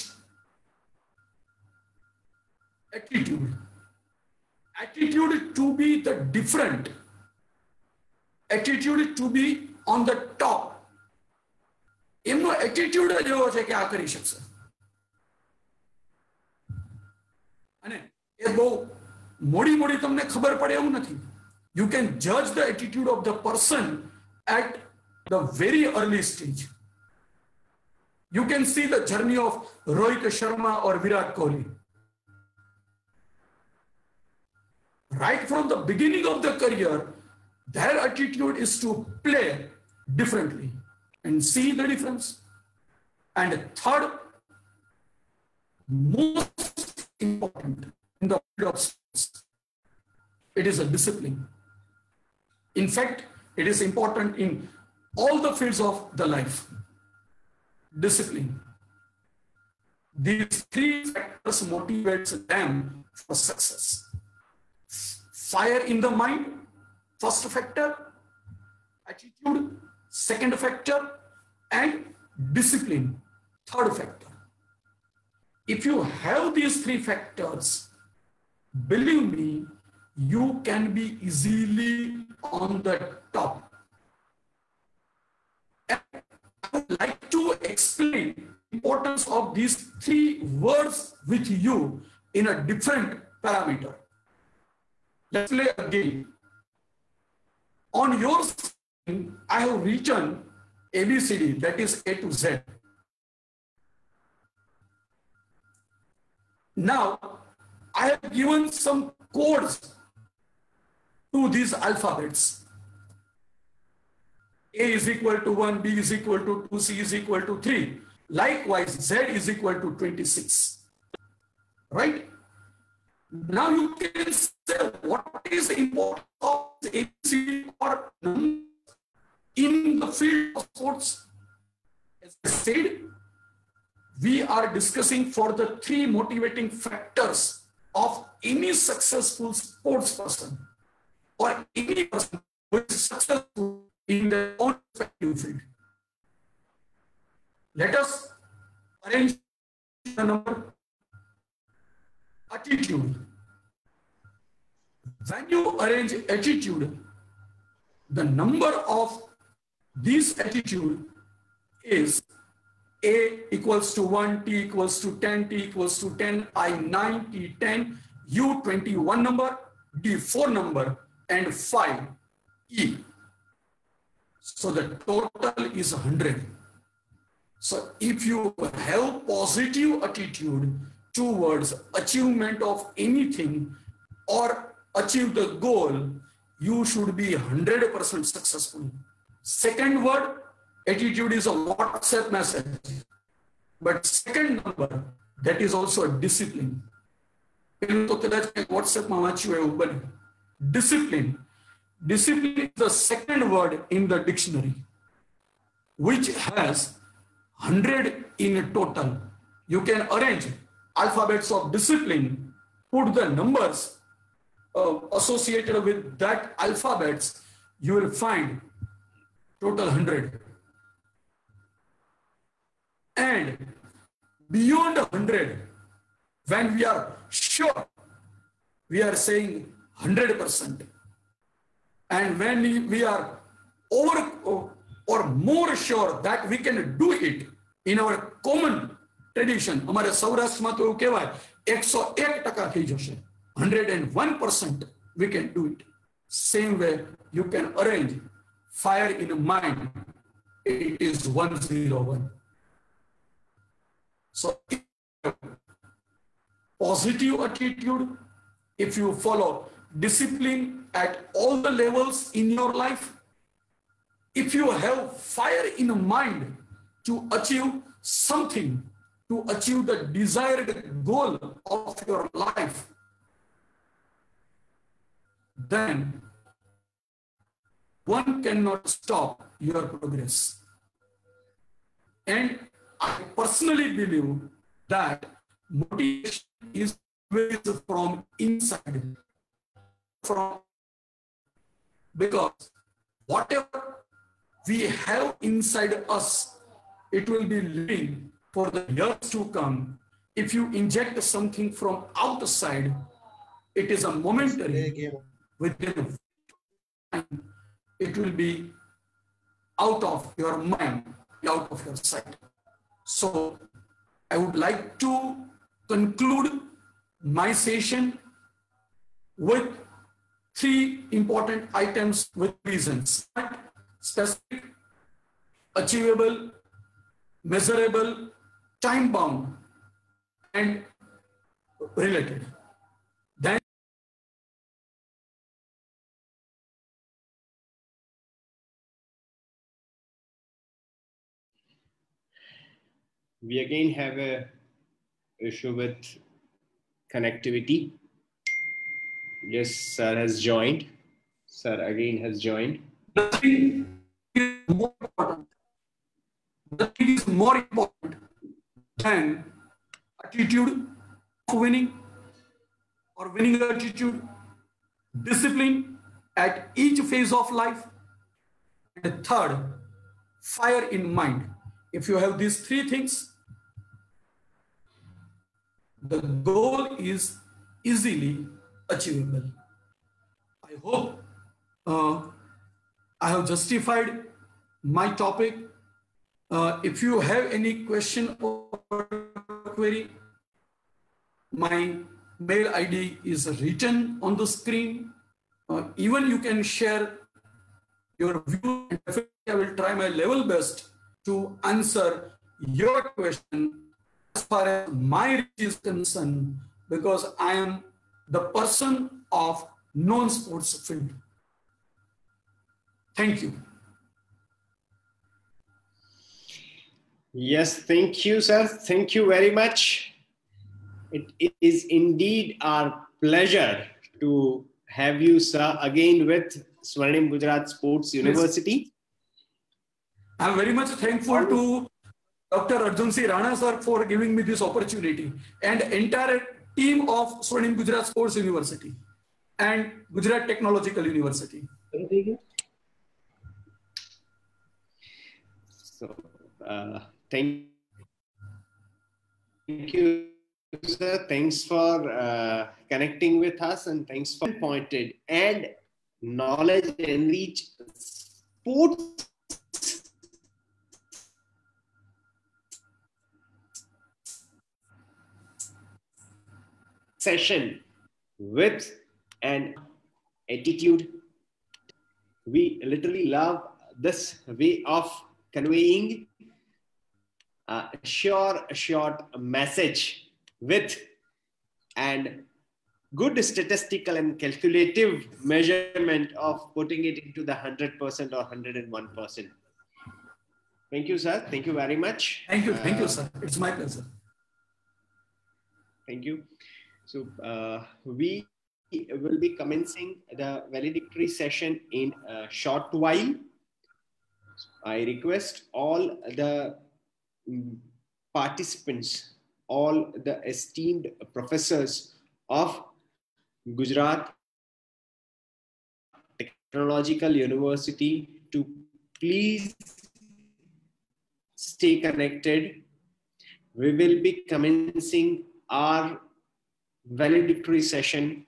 Attitude. Attitude to be the different. Attitude to be on the top. એમનો attitude જ એવો છે કે આ કરી શકશે. અને એ બહુ મોડી મોડી તમને ખબર પડે એવું નથી. You can judge the attitude of the person at the very early stage. You can see the journey of Rohit Sharma or Virat Kohli. Right from the beginning of the career, their attitude is to play differently and see the difference. And third, most important in the field of sports, it is a discipline. In fact, it is important in all the fields of the life. Discipline. These three factors motivate them for success. Fire in the mind, first factor, attitude, second factor, and discipline, third factor. If you have these three factors, believe me, you can be easily on the top. And I would like to explain the importance of these three words with you in a different parameter. Let's play a game. On your screen, I have written A B C D, that is A to Z. Now, I have given some codes to these alphabets. A is equal to one, B is equal to two, C is equal to three. Likewise, Z is equal to twenty-six. Right? Now you can say, what is the importance of A B C D or in the field of sports? As I said, we are discussing for the three motivating factors of any successful sports person or any person who is successful in their own respective field. Let us arrange the number. Attitude. When you arrange attitude, the number of this attitude is A equals to one, T equals to ten, T equals to ten, I nine, T ten, U twenty-one number, D four number, and five, E. So the total is one hundred. So if you have positive attitude towards achievement of anything or achieve the goal, you should be one hundred percent successful. Second word, attitude is a WhatsApp message. But second number, that is also a discipline. WhatsApp discipline. Discipline is the second word in the dictionary, which has one hundred in total. You can arrange alphabets of discipline, put the numbers uh, associated with that alphabets, you will find total one hundred. And beyond one hundred, when we are sure, we are saying one hundred percent. And when we are over or more sure that we can do it in our common tradition, हमारे सौराष्ट्र तो केवाय one oh one टका થઈ જશે. one hundred one percent we can do it. Same way you can arrange fire in a mind. It is one oh one. So if you have positive attitude, if you follow discipline at all the levels in your life, if you have fire in mind to achieve something, to achieve the desired goal of your life, then one cannot stop your progress. And I personally believe that motivation is always from inside, from because whatever we have inside us, it will be living for the years to come. If you inject something from outside, it is a momentary. Within time, it will be out of your mind, out of your sight. So I would like to conclude my session with three important items with reasons: specific, achievable, measurable, time-bound, and related. Then we again have a issue with connectivity. Yes, sir has joined. Sir again has joined. Nothing is more important. Nothing is more important than attitude of winning or winning attitude, discipline at each phase of life, and third, fire in mind. If you have these three things, the goal is easily achievable. I hope uh, I have justified my topic. Uh, if you have any question or query, my mail I D is written on the screen. Uh, even you can share your view, and I will try my level best to answer your question as far as my reach is concerned, because I am the person of non-sports field. Thank you. Yes, thank you, sir. Thank you very much. It is indeed our pleasure to have you, sir, again with Swarnim Gujarat Sports University. I'm very much thankful to Doctor Arjun C. Rana, sir, for giving me this opportunity, and entire team of Swarnim Gujarat Sports University and Gujarat Technological University. So, uh, thank you, sir. Thanks for uh, connecting with us, and thanks for pointed and knowledge enrich sports session with an attitude. We literally love this way of conveying a sure, short message with and good statistical and calculative measurement of putting it into the one hundred percent or one hundred one percent. Thank you, sir. Thank you very much. Thank you. Thank uh, you, sir. It's my pleasure. Thank you. So uh, we will be commencing the valedictory session in a short while. I request all the participants, all the esteemed professors of Gujarat Technological University to please stay connected. We will be commencing our valedictory session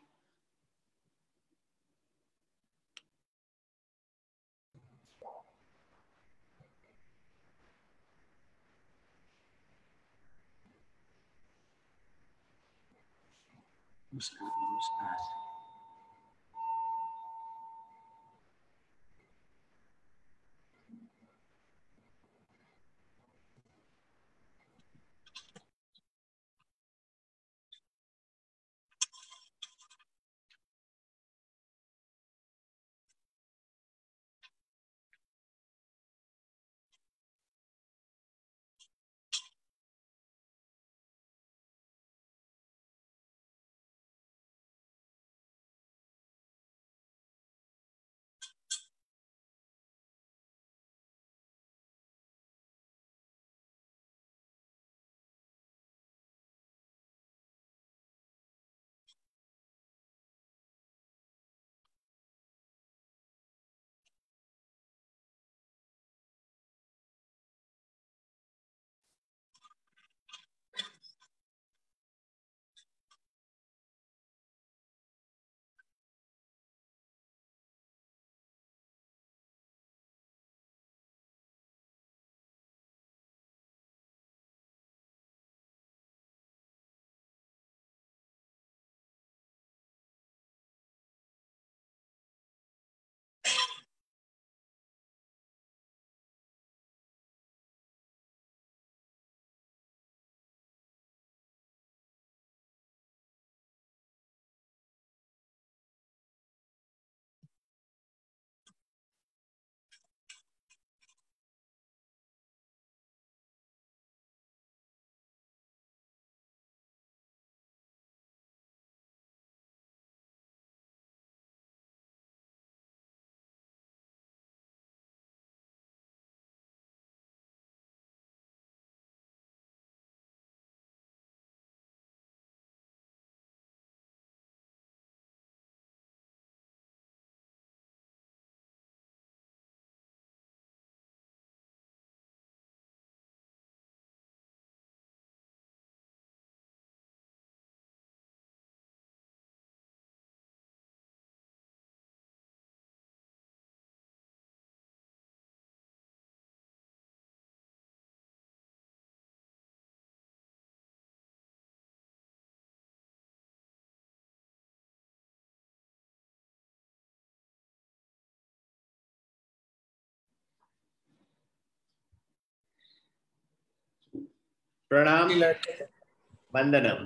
Pranam, Vandanam.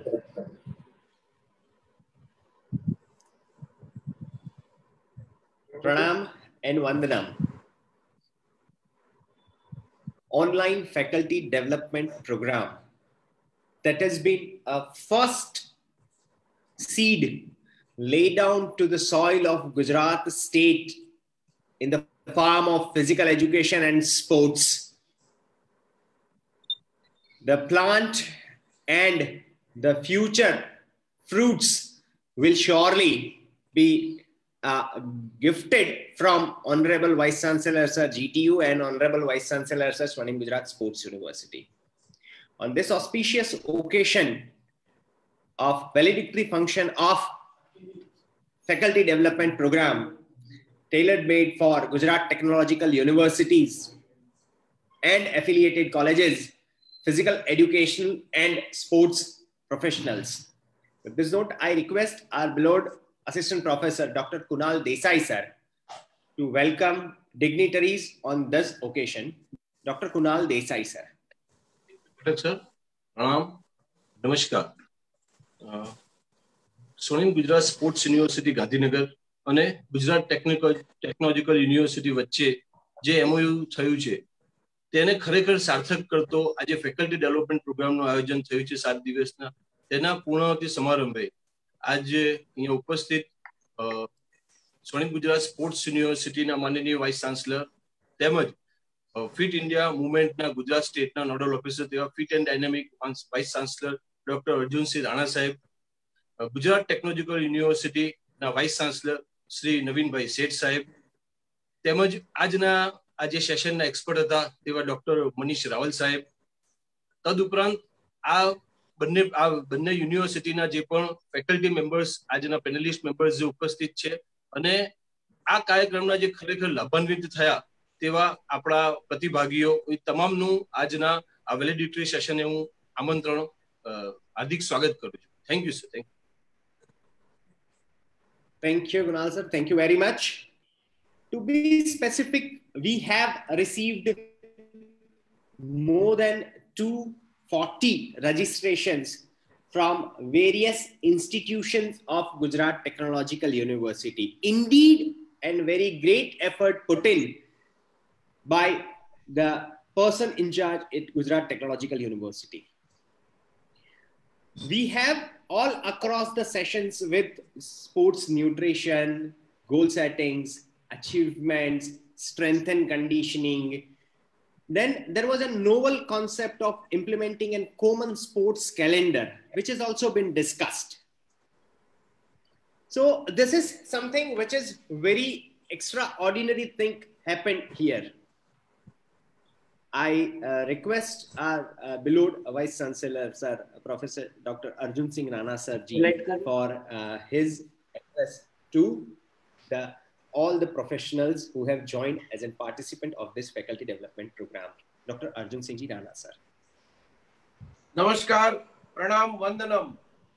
Pranam and Vandanam. Online faculty development program that has been a first seed laid down to the soil of Gujarat state in the form of physical education and sports. The plant and the future fruits will surely be uh, gifted from Honorable Vice Chancellor Sir G T U and Honorable Vice Chancellor Sir Swarnim Gujarat Sports University. On this auspicious occasion of valedictory function of faculty development program tailored made for Gujarat Technological Universities and affiliated colleges, physical education and sports professionals. With this note, I request our beloved Assistant Professor Doctor Kunal Desai sir to welcome dignitaries on this occasion. Doctor Kunal Desai sir. Sir, Pranam, Namaskar. Uh, Swarnim Gujarat Sports University Gandhinagar અને Gujarat technical technological university વચ્ચે જે MOU થયું છે તેને ખરેખર સાર્થક કરતો આજે ફેકલ્ટી ડેવલપમેન્ટ પ્રોગ્રામનું આયોજન થયું છે સાત દિવસના તેના પૂર્ણાવતિ સમારંભે આજે અહીંયા ઉપસ્થિત સ્વર્ણિમ ગુજરાત સ્પોર્ટ્સ યુનિવર્સિટીના માનનીય વાઇસ ચાન્સલર તેમજ ફિટ ઇન્ડિયા મુવમેન્ટના ગુજરાત સ્ટેટના નોડલ ઓફિસર તેવા fit and dynamic vice chancellor doctor Arjunsinh Rana સાહેબ, ગુજરાત ટેકનોલોજીકલ યુનિવર્સિટીના વાઇસ ચાન્સલર શ્રી નવીનભાઈ શેઠ સાહેબ, તેમજ આજના આજે સેશનના એક્સપર્ટ હતા તેવા ડોક્ટર મનીષ રાવલ સાહેબ. તદુપરાંત આ બંને આ બંને યુનિવર્સિટીના જે પણ ફેકલ્ટી મેમ્બર્સ આજના પેનલિસ્ટ મેમ્બર્સ જે ઉપસ્થિત છે અને આ કાર્યક્રમના જે ખરેખર લાભાન્વિત થયા તેવા આપણા પ્રતિભાગીઓ એ તમામનું આજના આ વેલિડિટરી સેશને હું આમંત્રણ હાર્દિક સ્વાગત કરું છું. Thank you sir. Thank you. Thank you, Kunal sir. Thank you very much. To be specific, we have received more than two hundred forty registrations from various institutions of Gujarat Technological University. Indeed, and very great effort put in by the person in charge at Gujarat Technological University. We have all across the sessions with sports nutrition, goal settings, achievements, strength and conditioning. Then there was a novel concept of implementing a common sports calendar, which has also been discussed. So this is something which is very extraordinary thing happened here. I uh, request our uh, beloved Vice Chancellor, Sir, Professor Doctor Arjun Singh Rana Sir Ji, for uh, his address to the, all the professionals who have joined as a participant of this faculty development program. Doctor Arjun Singh Ji Rana Sir. नमस्कार, प्रणाम, वंदनम.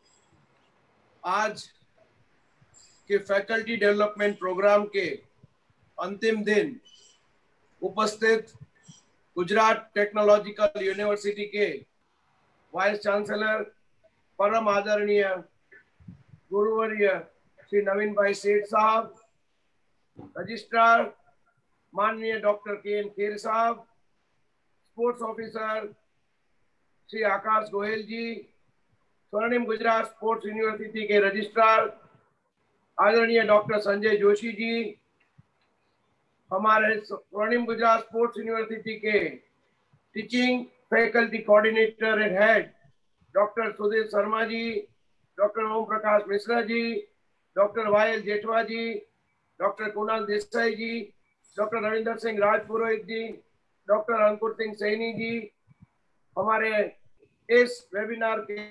आज के faculty development programme के अंतिम दिन उपस्थित Gujarat technological university के vice chancellor परम आदरणीय गुरुवर्य श्री नवीन भाई सेठ साहब, रजिस्ट्रार माननीय डॉक्टर के एन खेर साहब, sports officer Shri Akash Goyal ji, Swarnim Gujarat sports university के रजिस्ट्रार आदरणीय डॉक्टर संजय जोशी जी, हमारे स्वर्णिम गुजरात स्पोर्ट्स यूनिवर्सिटी के teaching faculty coordinator and head doctor Sudhir Sharma ji, doctor Om Prakash Mishra ji, doctor Vayal Jethwa ji, doctor Kunal Desai ji, doctor Ravinder Singh Rajpurohit ji, doctor Ankur Singh Saini ji, हमारे इस वेबिनार के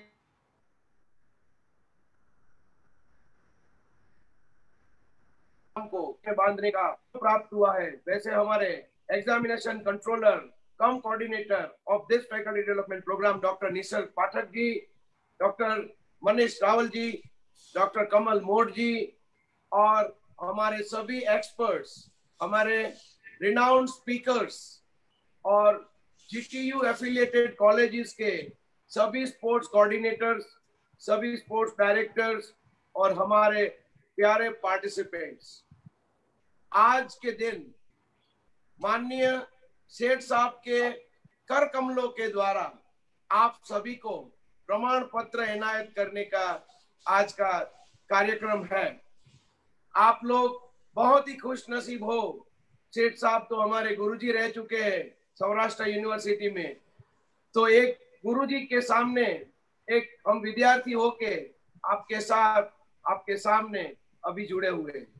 को बांधने का प्राप्त हुआ है। वैसे हमारे examination controller cum coordinator of this faculty development programme doctor Nishal Pathak ji, doctor Manish Raval ji, doctor Kamal Mod ji और हमारे सभी एक्सपर्ट्स, हमारे रिनाउंड स्पीकर्स और जीटीयू एफिलिएटेड कॉलेजेस के सभी स्पोर्ट्स कोऑर्डिनेटर्स, सभी स्पोर्ट्स डायरेक्टर्स और हमारे प्यारे पार्टिसिपेंट्स, आज के दिन माननीय सेठ साहब के कर कमलों के द्वारा आप सभी को प्रमाण पत्र इनायत करने का आज का कार्यक्रम है। आप लोग बहुत ही खुश नसीब हो। सेठ साहब तो हमारे गुरुजी रह चुके हैं सौराष्ट्र यूनिवर्सिटी में, तो एक गुरुजी के सामने एक हम विद्यार्थी होके आपके साथ आपके सामने अभी जुड़े हुए हैं।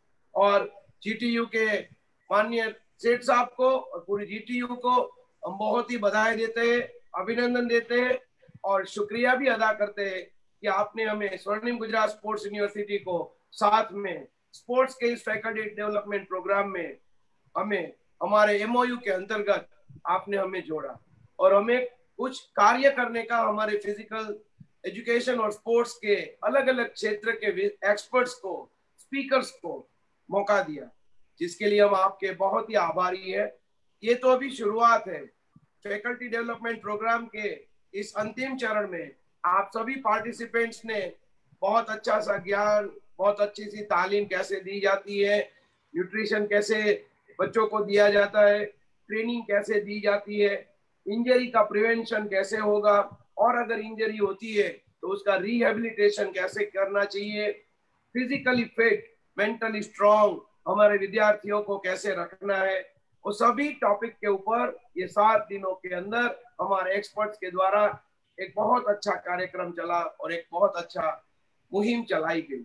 और जीटीयू के माननीय सेठ साहब को और पूरी जीटीयू को हम बहुत ही बधाई देते हैं, अभिनंदन देते हैं और शुक्रिया भी अदा करते हैं कि आपने हमें स्वर्णिम गुजरात स्पोर्ट्स यूनिवर्सिटी को साथ में स्पोर्ट्स के इस फैकल्टी डेवलपमेंट प्रोग्राम में हमें हमारे एमओयू के अंतर्गत आपने हमें जोड़ा और हमें कुछ कार्य करने का हमारे फिजिकल एजुकेशन और स्पोर्ट्स के अलग अलग क्षेत्र के एक्सपर्ट्स को, स्पीकर्स को मौका दिया, जिसके लिए हम आपके बहुत ही आभारी है। ये तो अभी शुरुआत है। फैकल्टी डेवलपमेंट प्रोग्राम के इस अंतिम चरण में आप सभी पार्टिसिपेंट्स ने बहुत अच्छा सा ज्ञान, बहुत अच्छी सी तालीम कैसे दी जाती है, न्यूट्रिशन कैसे बच्चों को दिया जाता है, ट्रेनिंग कैसे दी जाती है, इंजरी का प्रिवेंशन कैसे होगा और अगर इंजरी होती है तो उसका रिहेबिलिटेशन कैसे करना चाहिए, फिजिकली फिट, मेंटली स्ट्रांग हमारे विद्यार्थियों को कैसे रखना है, वो सभी टॉपिक के ऊपर ये सात दिनों के अंदर हमारे एक्सपर्ट्स के द्वारा एक बहुत अच्छा कार्यक्रम चला और एक बहुत अच्छा मुहिम चलाई गई।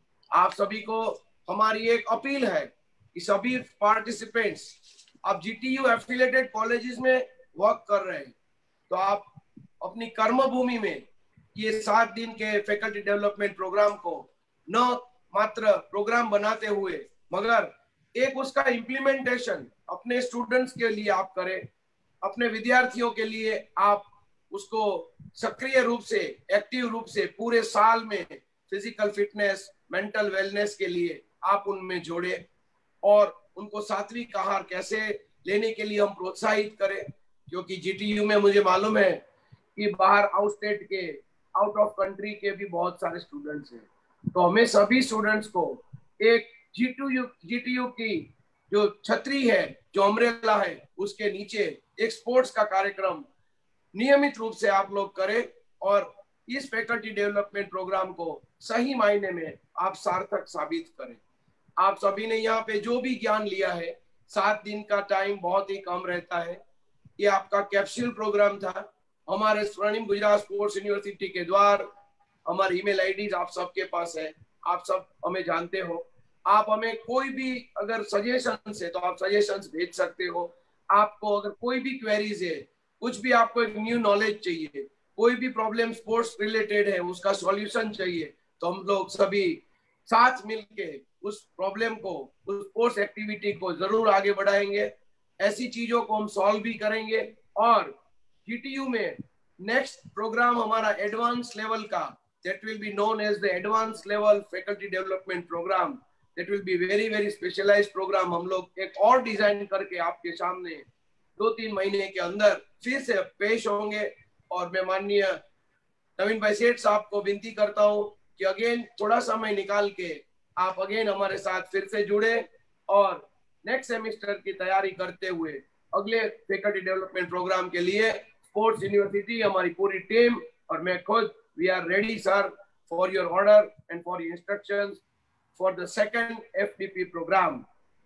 आप सभी को हमारी एक अपील है कि सभी पार्टिसिपेंट्स, आप जीटीयू एफिलिएटेड कॉलेजेस में वर्क कर रहे हैं तो आप अपनी कर्म भूमि में ये सात दिन के फैकल्टी डेवलपमेंट प्रोग्राम को न मात्र प्रोग्राम बनाते हुए मगर एक उसका इम्प्लीमेंटेशन अपने स्टूडेंट्स के लिए आप करें, अपने विद्यार्थियों के लिए आप उसको सक्रिय रूप से, एक्टिव रूप से पूरे साल में फिजिकल फिटनेस, मेंटल वेलनेस के लिए आप उनमें जोड़े और उनको सात्विक आहार कैसे लेने के लिए हम प्रोत्साहित करें, क्योंकि जीटीयू में मुझे मालूम है कि बाहर आउट स्टेट के, आउट ऑफ कंट्री के भी बहुत सारे स्टूडेंट्स हैं। तो हमें सभी स्टूडेंट्स को एक जीटीयू जीटीयू की जो छतरी है, जो अम्ब्रेला है, उसके नीचे एक स्पोर्ट्स का कार्यक्रम नियमित रूप से आप लोग करें और इस फैकल्टी डेवलपमेंट प्रोग्राम को सही मायने में आप सार्थक साबित करें। आप सभी ने यहाँ पे जो भी ज्ञान लिया है, सात दिन का टाइम बहुत ही कम रहता है। ये आपका कैप्सूल प्रोग्राम था। हमारे स्वर्णिम गुजरात स्पोर्ट्स यूनिवर्सिटी के द्वार, हमारी ईमेल आईडीज आप सबके पास है, आप सब हमें जानते हो। आप हमें कोई भी अगर सजेशन है तो आप सजेशंस भेज सकते हो। आपको अगर कोई भी क्वेरीज है, कुछ भी आपको एक न्यू नॉलेज चाहिए, कोई भी प्रॉब्लम स्पोर्ट्स रिलेटेड है, उसका सॉल्यूशन चाहिए, तो हम लोग सभी साथ मिलके उस प्रॉब्लम को, उस स्पोर्ट्स एक्टिविटी को जरूर आगे बढ़ाएंगे। ऐसी चीजों को हम सॉल्व भी करेंगे और जीटीयू में नेक्स्ट प्रोग्राम हमारा एडवांस लेवल का, that will be known as the advanced level faculty development program, that will be very very specialized program। हम लोग एक और डिजाइन करके आपके सामने दो तीन महीने के अंदर फिर से पेश होंगे और मैं माननीय नवीन भाई सेठ साहब को विनती करता हूं कि अगेन थोड़ा समय निकाल के आप अगेन हमारे साथ फिर से जुड़े और नेक्स्ट सेमेस्टर की तैयारी करते हुए अगले फैकल्टी डेवलपमेंट प्रोग्राम के लिए स्पोर्ट्स यूनिवर्सिटी, हमारी पूरी टीम और मैं खुद, we are ready sir for your order and for your instructions for the second F D P program।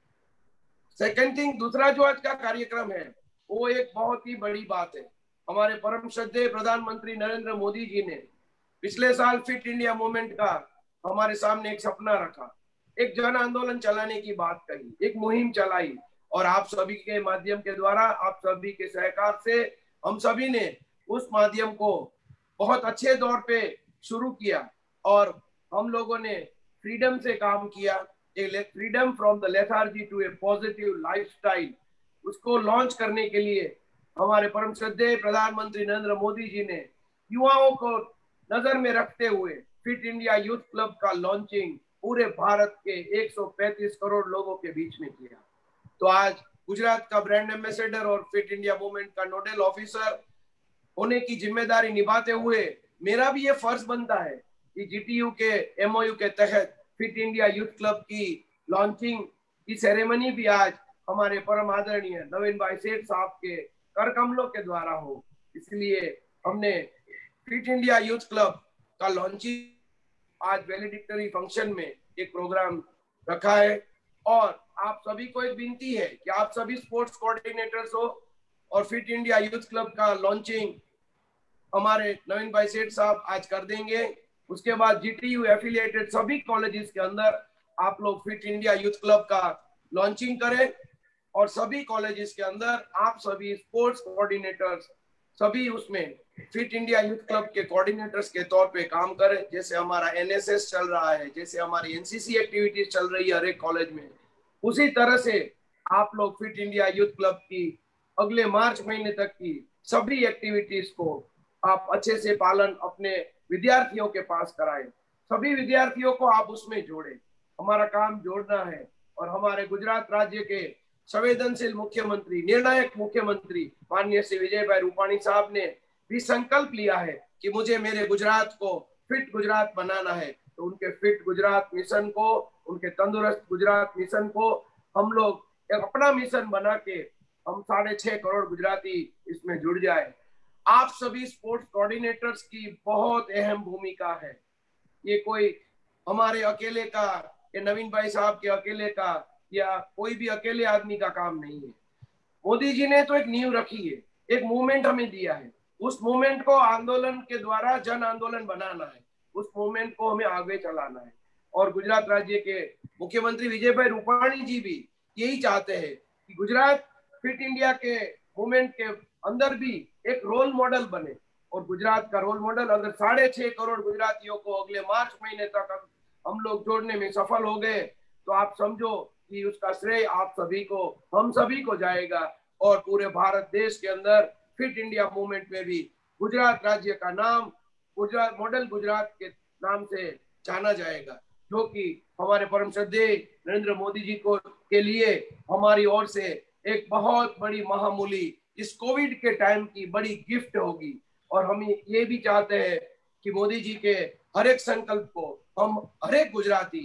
second thing, दूसरा जो आज का कार्यक्रम है वो एक बहुत ही बड़ी बात है। हमारे परम श्रद्धेय प्रधानमंत्री नरेंद्र मोदी जी ने पिछले साल फिट इंडिया मूवमेंट का हमारे सामने एक सपना रखा, एक जन आंदोलन चलाने की बात कही, एक मुहिम चलाई और आप सभी के माध्यम के द्वारा, आप सभी के सहकार से हम सभी ने उस माध्यम को बहुत अच्छे दौर पे शुरू किया और हम लोगों ने फ्रीडम से काम किया, एक freedom from the lethargy to a positive lifestyle, उसको लॉन्च करने के लिए हमारे परम श्रद्धेय प्रधानमंत्री नरेंद्र मोदी जी ने युवाओं को नजर में रखते हुए फिट इंडिया यूथ क्लब का लॉन्चिंग पूरे भारत के एक सौ पैंतीस करोड़ लोगों के बीच में किया। तो आज गुजरात का ब्रांड एम्बेसडर और फिट इंडिया मूवमेंट का नोडल ऑफिसर होने की जिम्मेदारी निभाते हुए मेरा भी ये फर्ज बनता है कि जीटीयू के एमओयू के तहत फिट इंडिया यूथ क्लब की लॉन्चिंग की सेरेमनी भी आज हमारे परम आदरणीय नवीन भाई सेठ साहब के कर कमलों के द्वारा हो। इसलिए हमने फिट इंडिया यूथ क्लब का लॉन्चिंग आज वैलिडिक्टरी फंक्शन में एक प्रोग्राम रखा है। और आप सभी को एक विनती है कि आप सभी स्पोर्ट्स कोऑर्डिनेटर्स हो और फिट इंडिया यूथ क्लब का लॉन्चिंग हमारे नवीन भाई सेठ साहब आज कर देंगे। उसके बाद जीटीयू एफिलिएटेड सभी कॉलेजेस के अंदर आप लोग फिट इंडिया यूथ क्लब का लॉन्चिंग करें और सभी कॉलेजेस के अंदर आप सभी स्पोर्ट्स कोऑर्डिनेटर्स सभी उसमें फिट इंडिया यूथ क्लब के कोऑर्डिनेटर्स के तौर पे काम करें। जैसे हमारा एनएसएस चल रहा है, जैसे हमारी एनसीसी एक्टिविटीज चल रही है हर एक कॉलेज में, उसी तरह से आप लोग फिट इंडिया यूथ क्लब की अगले मार्च महीने तक की सभी एक्टिविटीज को आप अच्छे से पालन अपने विद्यार्थियों के पास कराएं। सभी विद्यार्थियों को आप उसमें जोड़ें। हमारा काम जोड़ना है। और हमारे गुजरात राज्य के संवेदनशील मुख्यमंत्री, निर्णायक मुख्यमंत्री माननीय श्री विजय भाई रूपाणी साहब ने भी संकल्प लिया है कि मुझे मेरे गुजरात को फिट गुजरात बनाना है। तो उनके फिट गुजरात मिशन को, उनके तंदुरुस्त गुजरात मिशन को हम लोग एक अपना मिशन बना के हम साढ़े छह करोड़ गुजराती इसमें जुड़ जाए। आप सभी स्पोर्ट्स कोऑर्डिनेटर्स की बहुत अहम भूमिका है। ये कोई हमारे अकेले का, ये नवीन भाई साहब के अकेले का या कोई भी अकेले आदमी का काम नहीं है। मोदी जी ने तो एक नींव रखी है, एक मूवमेंट हमें दिया है। उस मूवमेंट को आंदोलन के द्वारा जन आंदोलन बनाना है, उस मूवमेंट को हमें आगे चलाना है। और गुजरात राज्य के मुख्यमंत्री विजय भाई रूपाणी जी भी यही चाहते हैं कि गुजरात फिट इंडिया के मूवमेंट के अंदर भी एक रोल मॉडल बने। और गुजरात का रोल मॉडल अगर साढ़े छह करोड़ गुजरातियों को अगले मार्च महीने तक हम लोग जोड़ने में सफल हो गए तो आप समझो कि उसका श्रेय आप सभी को, हम सभी को जाएगा। और पूरे भारत देश के अंदर फिट इंडिया मूवमेंट में भी गुजरात राज्य का नाम गुजरात मॉडल गुजरात के नाम से जाना जाएगा, जो कि हमारे परम श्रद्धेय नरेंद्र मोदी जी को के लिए हमारी ओर से एक बहुत बड़ी महामूली इस कोविड के टाइम की बड़ी गिफ्ट होगी। और हम ये भी चाहते हैं कि मोदी जी के हर एक संकल्प को हम हर एक गुजराती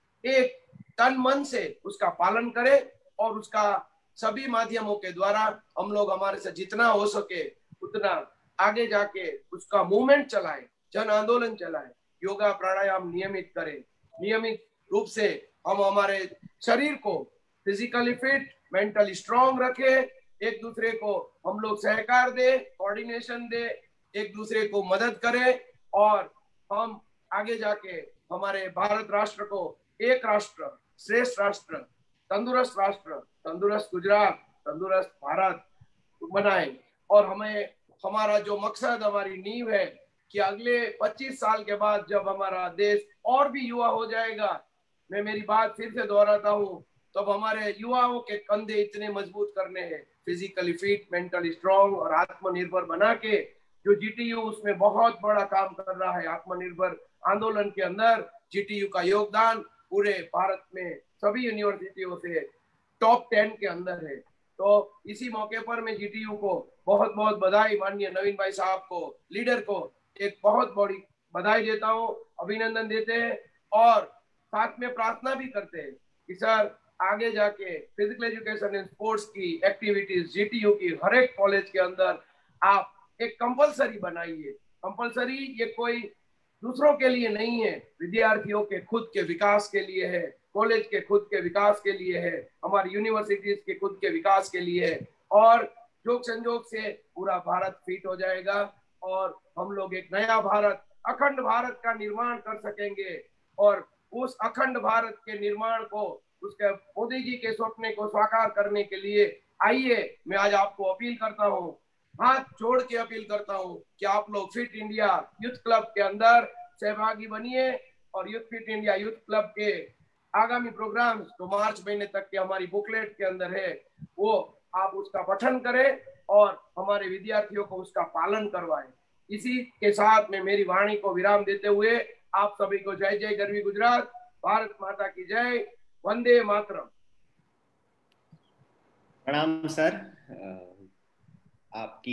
एक तन मन से उसका पालन करें और उसका सभी माध्यमों के द्वारा हम लोग हमारे से जितना हो सके उतना आगे जाके उसका मूवमेंट चलाएं, जन आंदोलन चलाएं, योगा प्राणायाम नियमित करें। नियमित रूप से हम हमारे शरीर को फिजिकली फिट, मेंटली स्ट्रांग रखें, एक दूसरे को हम लोग सहकार दे, कोऑर्डिनेशन दे, एक दूसरे को मदद करें और हम आगे जाके हमारे भारत राष्ट्र को एक राष्ट्र श्रेष्ठ राष्ट्र, तंदुरुस्त राष्ट्र, तंदुरुस्त गुजरात, तंदुरुस्त भारत बनाएं। और हमें हमारा जो मकसद, हमारी नींव है कि अगले पच्चीस साल के बाद जब हमारा देश और भी युवा हो जाएगा, मैं मेरी बात फिर से दोहराता हूँ, तब हमारे युवाओं के कंधे इतने मजबूत करने हैं, फिजिकली फिट, मेंटली स्ट्रांग और आत्मनिर्भर बना के, जो जीटीयू उसमें बहुत बड़ा काम कर रहा है। आत्मनिर्भर आंदोलन के अंदर जीटीयू का योगदान पूरे भारत में सभी यूनिवर्सिटियों से टॉप टेन के अंदर है। तो इसी मौके पर मैं जीटीयू को बहुत बहुत बधाई, माननीय नवीन भाई साहब को, लीडर को एक बहुत बड़ी बधाई देता हूँ, अभिनंदन देते हैं और साथ में प्रार्थना भी करते हैं कि सर आगे जाके फिजिकल एजुकेशन एंड स्पोर्ट्स की एक्टिविटीज जीटीयू की हर एक कॉलेज के अंदर आप एक कंपलसरी बनाइए। कंपलसरी ये कोई दूसरों के लिए नहीं है, विद्यार्थियों के खुद के विकास के लिए है, कॉलेज के खुद के विकास के लिए है, हमारी यूनिवर्सिटीज के खुद के विकास के लिए है। और जोग संजोग से पूरा भारत फिट हो जाएगा और हम लोग एक नया भारत, अखंड भारत का निर्माण कर सकेंगे। और उस अखंड भारत के निर्माण को, उसके मोदी जी के सपने को साकार करने के लिए आइए, मैं आज आपको अपील करता हूँ, हाथ जोड़ के अपील करता हूँ कि आप लोग फिट इंडिया यूथ क्लब के अंदर सहभागी बनिए। और youth fit India youth club के आगामी प्रोग्राम्स तो मार्च महीने तक के हमारी बुकलेट के अंदर है, वो आप उसका पठन करें और हमारे विद्यार्थियों को उसका पालन करवाएं। इसी के साथ में मेरी वाणी को विराम देते हुए आप सभी को जय जय गरवी गुजरात, भारत माता की जय, वंदे मातरम। प्रणाम सर, आपकी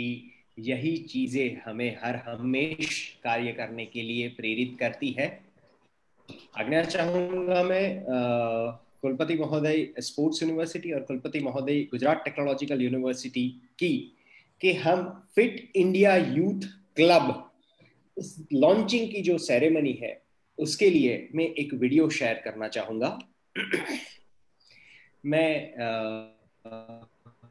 यही चीजें हमें हर हमेश कार्य करने के लिए प्रेरित करती है। आज्ञा चाहूंगा मैं कुलपति महोदय स्पोर्ट्स यूनिवर्सिटी और कुलपति महोदय गुजरात टेक्नोलॉजिकल यूनिवर्सिटी की कि हम fit India youth club launching की जो सेरेमनी है उसके लिए मैं एक वीडियो शेयर करना चाहूंगा। मैं आ,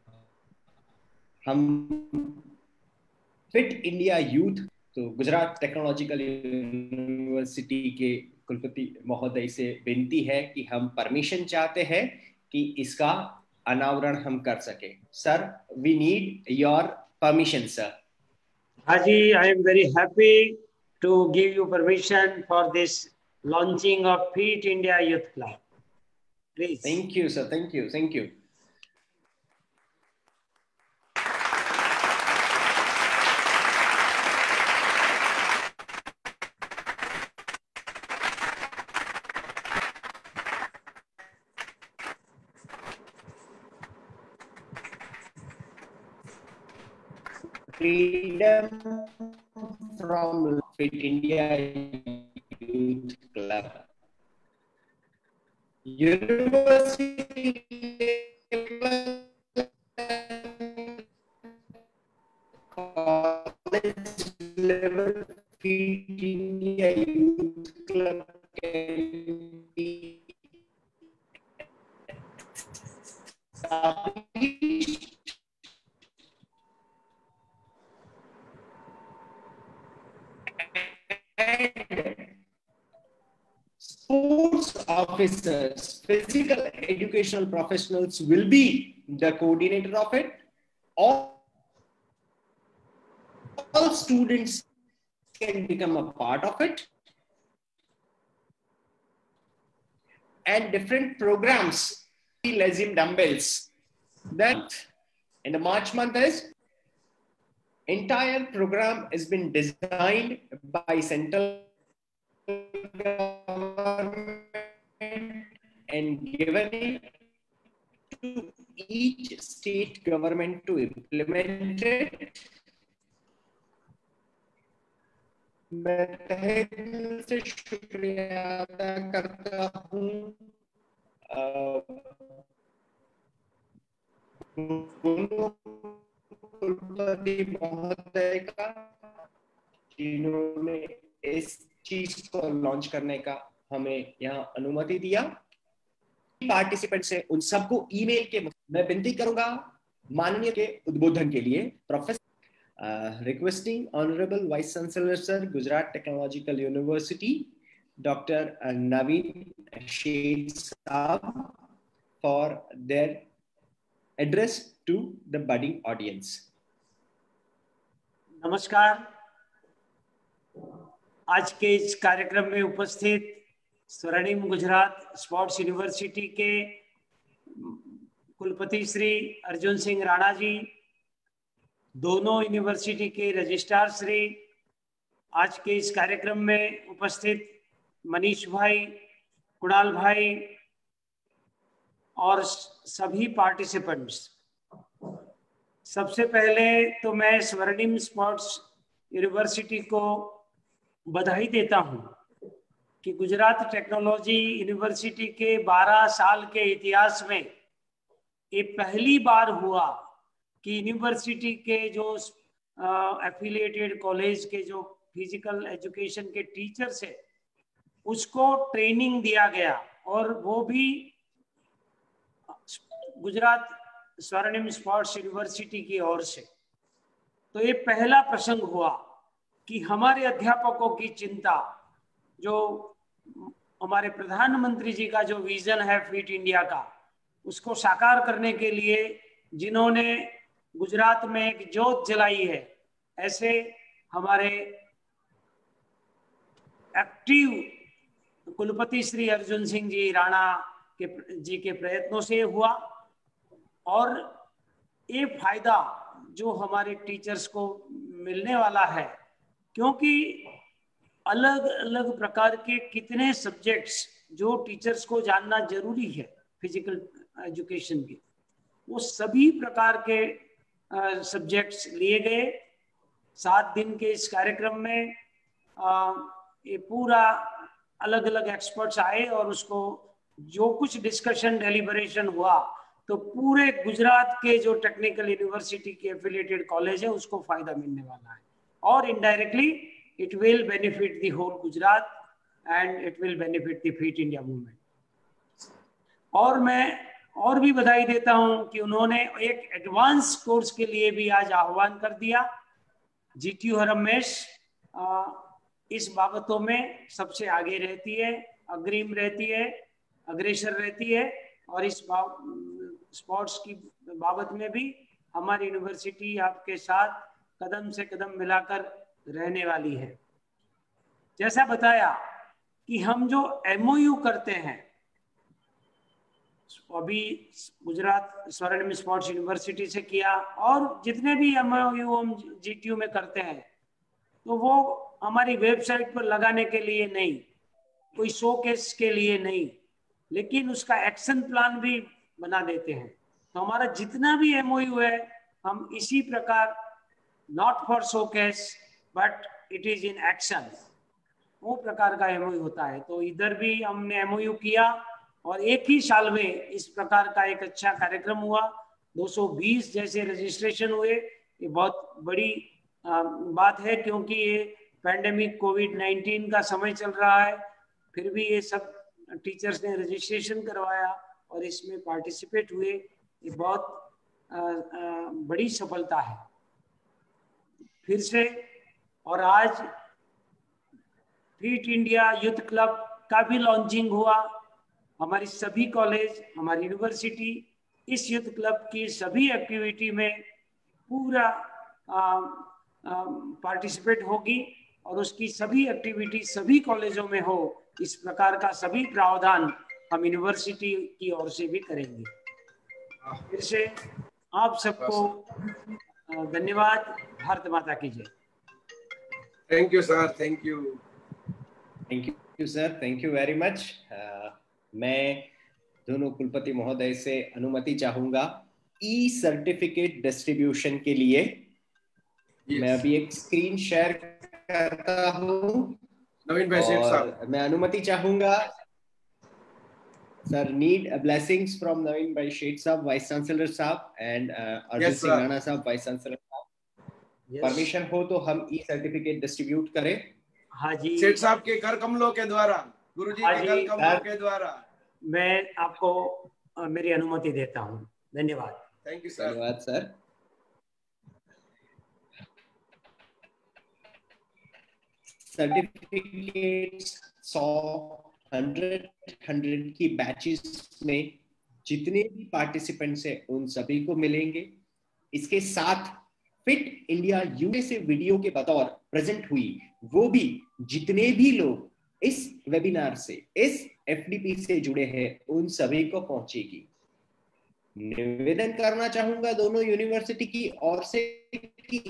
हम फिट इंडिया यूथ तो गुजरात टेक्नोलॉजिकल यूनिवर्सिटी के कुलपति महोदय से विनती है कि हम परमिशन चाहते हैं कि इसका अनावरण हम कर सके। Sir, we need your permission sir. Haji, I am very happy to give you permission for this launching of Fit India Youth Club. Please. Thank you, sir. Thank you. Thank you. Freedom from Fit India Youth Club. University college level Fit India Youth Club can be established and sports officers, physical educational professionals will be the coordinator of it. All, all students can become a part of it. And different programs, Lazim dumbbells, that in the March month is entire program has been designed by central government and given it to each state government to implement it. मैं तहे दिल से शुक्रिया अदा करता हूँ कुलपति महोदय का, जिन्होंने इस चीज को लॉन्च करने का हमें यहाँ अनुमति दिया। पार्टिसिपेंट से उन सबको ईमेल के मैं विनती करूंगा माननीय के उद्बोधन के लिए। Professor requesting honourable vice chancellor sir, Gujarat technological university, doctor Navin Sheth साहब for their address to the budding audience. नमस्कार। आज के इस कार्यक्रम में उपस्थित स्वर्णिम गुजरात स्पोर्ट्स यूनिवर्सिटी के कुलपति श्री अर्जुन सिंह राणा जी, दोनों यूनिवर्सिटी के रजिस्ट्रार श्री, आज के इस कार्यक्रम में उपस्थित मनीष भाई, कुणाल भाई और सभी पार्टिसिपेंट्स, सबसे पहले तो मैं स्वर्णिम स्पोर्ट्स यूनिवर्सिटी को बधाई देता हूं कि गुजरात टेक्नोलॉजी यूनिवर्सिटी के बारह साल के इतिहास में ये पहली बार हुआ कि यूनिवर्सिटी के जो एफिलिएटेड कॉलेज के जो फिजिकल एजुकेशन के टीचर्स है उसको ट्रेनिंग दिया गया, और वो भी गुजरात स्वर्णिम स्पोर्ट्स यूनिवर्सिटी की ओर से। तो ये पहला प्रसंग हुआ कि हमारे अध्यापकों की चिंता, जो हमारे प्रधानमंत्री जी का जो विजन है फिट इंडिया का, उसको साकार करने के लिए जिन्होंने गुजरात में एक ज्योत जलाई है, ऐसे हमारे एक्टिव कुलपति श्री अर्जुन सिंह जी राणा के जी के प्रयत्नों से हुआ। और ये फायदा जो हमारे टीचर्स को मिलने वाला है, क्योंकि अलग अलग प्रकार के कितने सब्जेक्ट्स जो टीचर्स को जानना जरूरी है फिजिकल एजुकेशन के, वो सभी प्रकार के सब्जेक्ट्स लिए गए सात दिन के इस कार्यक्रम में आ, ये पूरा अलग अलग एक्सपर्ट्स आए और उसको जो कुछ डिस्कशन डेलिबरेशन हुआ तो पूरे गुजरात के जो टेक्निकल यूनिवर्सिटी के एफिलिएटेड कॉलेज है उसको फायदा मिलने वाला है और indirectly it will benefit the whole Gujarat and it will benefit the fit India movement. और मैं और भी बधाई देता हूं कि उन्होंने एक एडवांस कोर्स के लिए भी आज आह्वान कर दिया। जीटीयू रमेश इस बाबतों में सबसे आगे रहती है, अग्रिम रहती है, अग्रेसर रहती है और इस स्पोर्ट्स की बाबत में भी हमारी यूनिवर्सिटी आपके साथ कदम से कदम मिलाकर रहने वाली है। जैसा बताया कि हम जो एमओयू करते हैं, अभी गुजरात स्वर्णिम स्पोर्ट्स यूनिवर्सिटी से किया और जितने भी एमओयू हम जीटीयू में करते हैं तो वो हमारी वेबसाइट पर लगाने के लिए नहीं, कोई शोकेस के लिए नहीं, लेकिन उसका एक्शन प्लान भी बना देते हैं। तो हमारा जितना भी एमओयू है हम इसी प्रकार, not for showcase but it is in action, वो प्रकार का एमओयू होता है। तो इधर भी हमने एमओयू किया और एक ही साल में इस प्रकार का एक अच्छा कार्यक्रम हुआ। दो सौ बीस जैसे रजिस्ट्रेशन हुए, ये बहुत बड़ी आ, बात है क्योंकि ये पैंडेमिक कोविड नाइन्टीन का समय चल रहा है, फिर भी ये सब टीचर्स ने रजिस्ट्रेशन करवाया और इसमें पार्टिसिपेट हुए, ये बहुत आ, आ, बड़ी सफलता है फिर से। और आज फिट इंडिया यूथ क्लब का भी लॉन्चिंग हुआ। हमारी सभी कॉलेज, हमारी यूनिवर्सिटी इस यूथ क्लब की सभी एक्टिविटी में पूरा पार्टिसिपेट होगी और उसकी सभी एक्टिविटी सभी कॉलेजों में हो, इस प्रकार का सभी प्रावधान हम यूनिवर्सिटी की ओर से भी करेंगे। फिर से आप सबको धन्यवाद। भारत माता की जय। Thank you sir, thank you thank you sir, thank you very much. मैं दोनों कुलपति महोदय से अनुमति चाहूंगा ई सर्टिफिकेट डिस्ट्रीब्यूशन के लिए। yes. मैं अभी एक स्क्रीन शेयर करता हूं। नवीन भाई सेठ साहब, मैं अनुमति चाहूंगा sir, need blessings from Navin bhai Sheth साहब, वाइस चांसलर साहब, एंड अर्जुन सिंह राणा साहब, वाइस चांसलर साहब। परमिशन हो तो हम ई सर्टिफिकेट डिस्ट्रीब्यूट करें। हाँ जी, सेठ साहब के कर कमलों के द्वारा, गुरुजी के कर कमलों के द्वारा मैं आपको आ, मेरी अनुमति देता हूँ। धन्यवाद। Thank you sir. धन्यवाद सर। सर्टिफिकेट्स सौ, हंड्रेड हंड्रेड की बैचेस में जितने भी पार्टिसिपेंट्स हैं उन सभी को मिलेंगे। इसके साथ फिट इंडिया यूए से वीडियो के बतौर प्रेजेंट हुई वो भी जितने भी लोग इस वेबिनार से, इस एफडीपी से जुड़े हैं उन सभी को पहुंचेगी। निवेदन करना चाहूंगा दोनों यूनिवर्सिटी की ओर से कि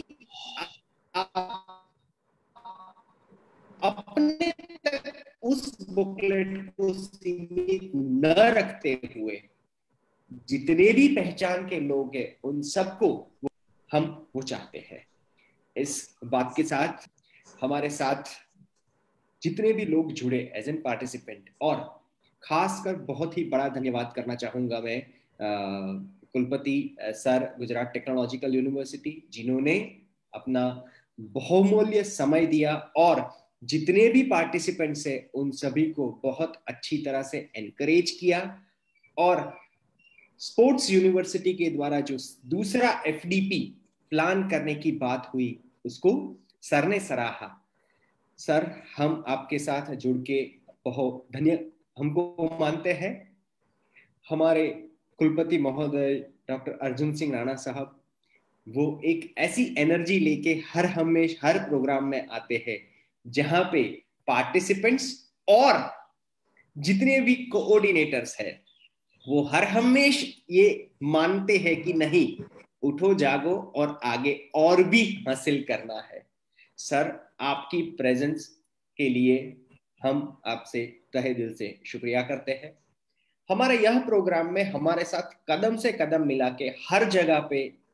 अपने तक उस बुकलेट को सीमित न रखते हुए जितने भी पहचान के लोग हैं उन सबको हम वो चाहते हैं। इस बात के साथ हमारे साथ जितने भी लोग जुड़े एज एन पार्टिसिपेंट, और खासकर बहुत ही बड़ा धन्यवाद करना चाहूंगा मैं कुलपति सर गुजरात टेक्नोलॉजिकल यूनिवर्सिटी, जिन्होंने अपना बहुमूल्य समय दिया और जितने भी पार्टिसिपेंट्स हैं उन सभी को बहुत अच्छी तरह से एनकरेज किया। और स्पोर्ट्स यूनिवर्सिटी के द्वारा जो दूसरा एफडीपी प्लान करने की बात हुई उसको सर ने सराहा। सर, हम आपके साथ जुड़ के बहुत धन्य हमको मानते हैं। हमारे कुलपति महोदय डॉक्टर अर्जुन सिंह राणा साहब, वो एक ऐसी एनर्जी लेके हर हमेशा हर प्रोग्राम में आते हैं जहां पे पार्टिसिपेंट्स और जितने भी कोऑर्डिनेटर्स हैं वो हर हमेश ये मानते हैं कि नहीं, उठो जागो और आगे और भी हासिल करना है। सर, आपकी प्रेजेंस के लिए हम आपसे तहे दिल से शुक्रिया करते हैं। हमारे यह प्रोग्राम में हमारे साथ कदम से कदम मिला के हर जगह पे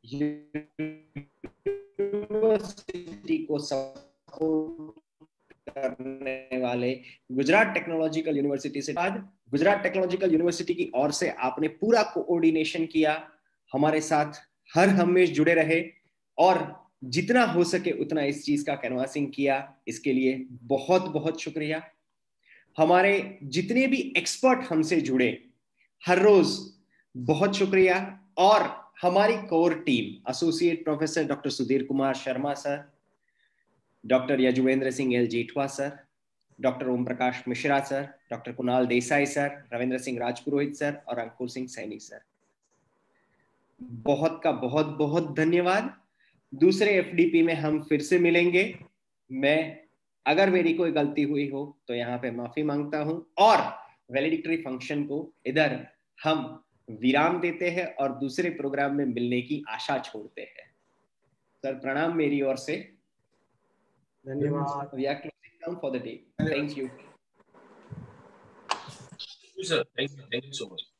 यूनिवर्सिटी को सपोर्ट करने वाले गुजरात टेक्नोलॉजिकल यूनिवर्सिटी से बाद गुजरात टेक्नोलॉजिकल यूनिवर्सिटी की ओर से आपने पूरा कोऑर्डिनेशन किया, हमारे साथ हर हमेश जुड़े रहे और जितना हो सके उतना इस चीज का कैनवासिंग किया, इसके लिए बहुत बहुत शुक्रिया। हमारे जितने भी एक्सपर्ट हमसे जुड़े हर रोज बहुत शुक्रिया। और हमारी core team associate professor doctor Sudhir Kumar Sharma sir, doctor Yajuvendra Singh L Jethwa sir, doctor Om Prakash Mishra sir, doctor Kunal Desai sir, Ravindra Singh Rajpurohit sir और अंकुर सिंह सैनी सर, बहुत का बहुत बहुत धन्यवाद। दूसरे एफडीपी में हम फिर से मिलेंगे। मैं अगर मेरी कोई गलती हुई हो तो यहाँ पे माफी मांगता हूं और वैलिडिक्टरी फंक्शन को इधर हम विराम देते हैं और दूसरे प्रोग्राम में मिलने की आशा छोड़ते हैं। सर प्रणाम मेरी ओर से, धन्यवाद। We are closing down for the day. Thank you. Sir, thank you, thank you so much.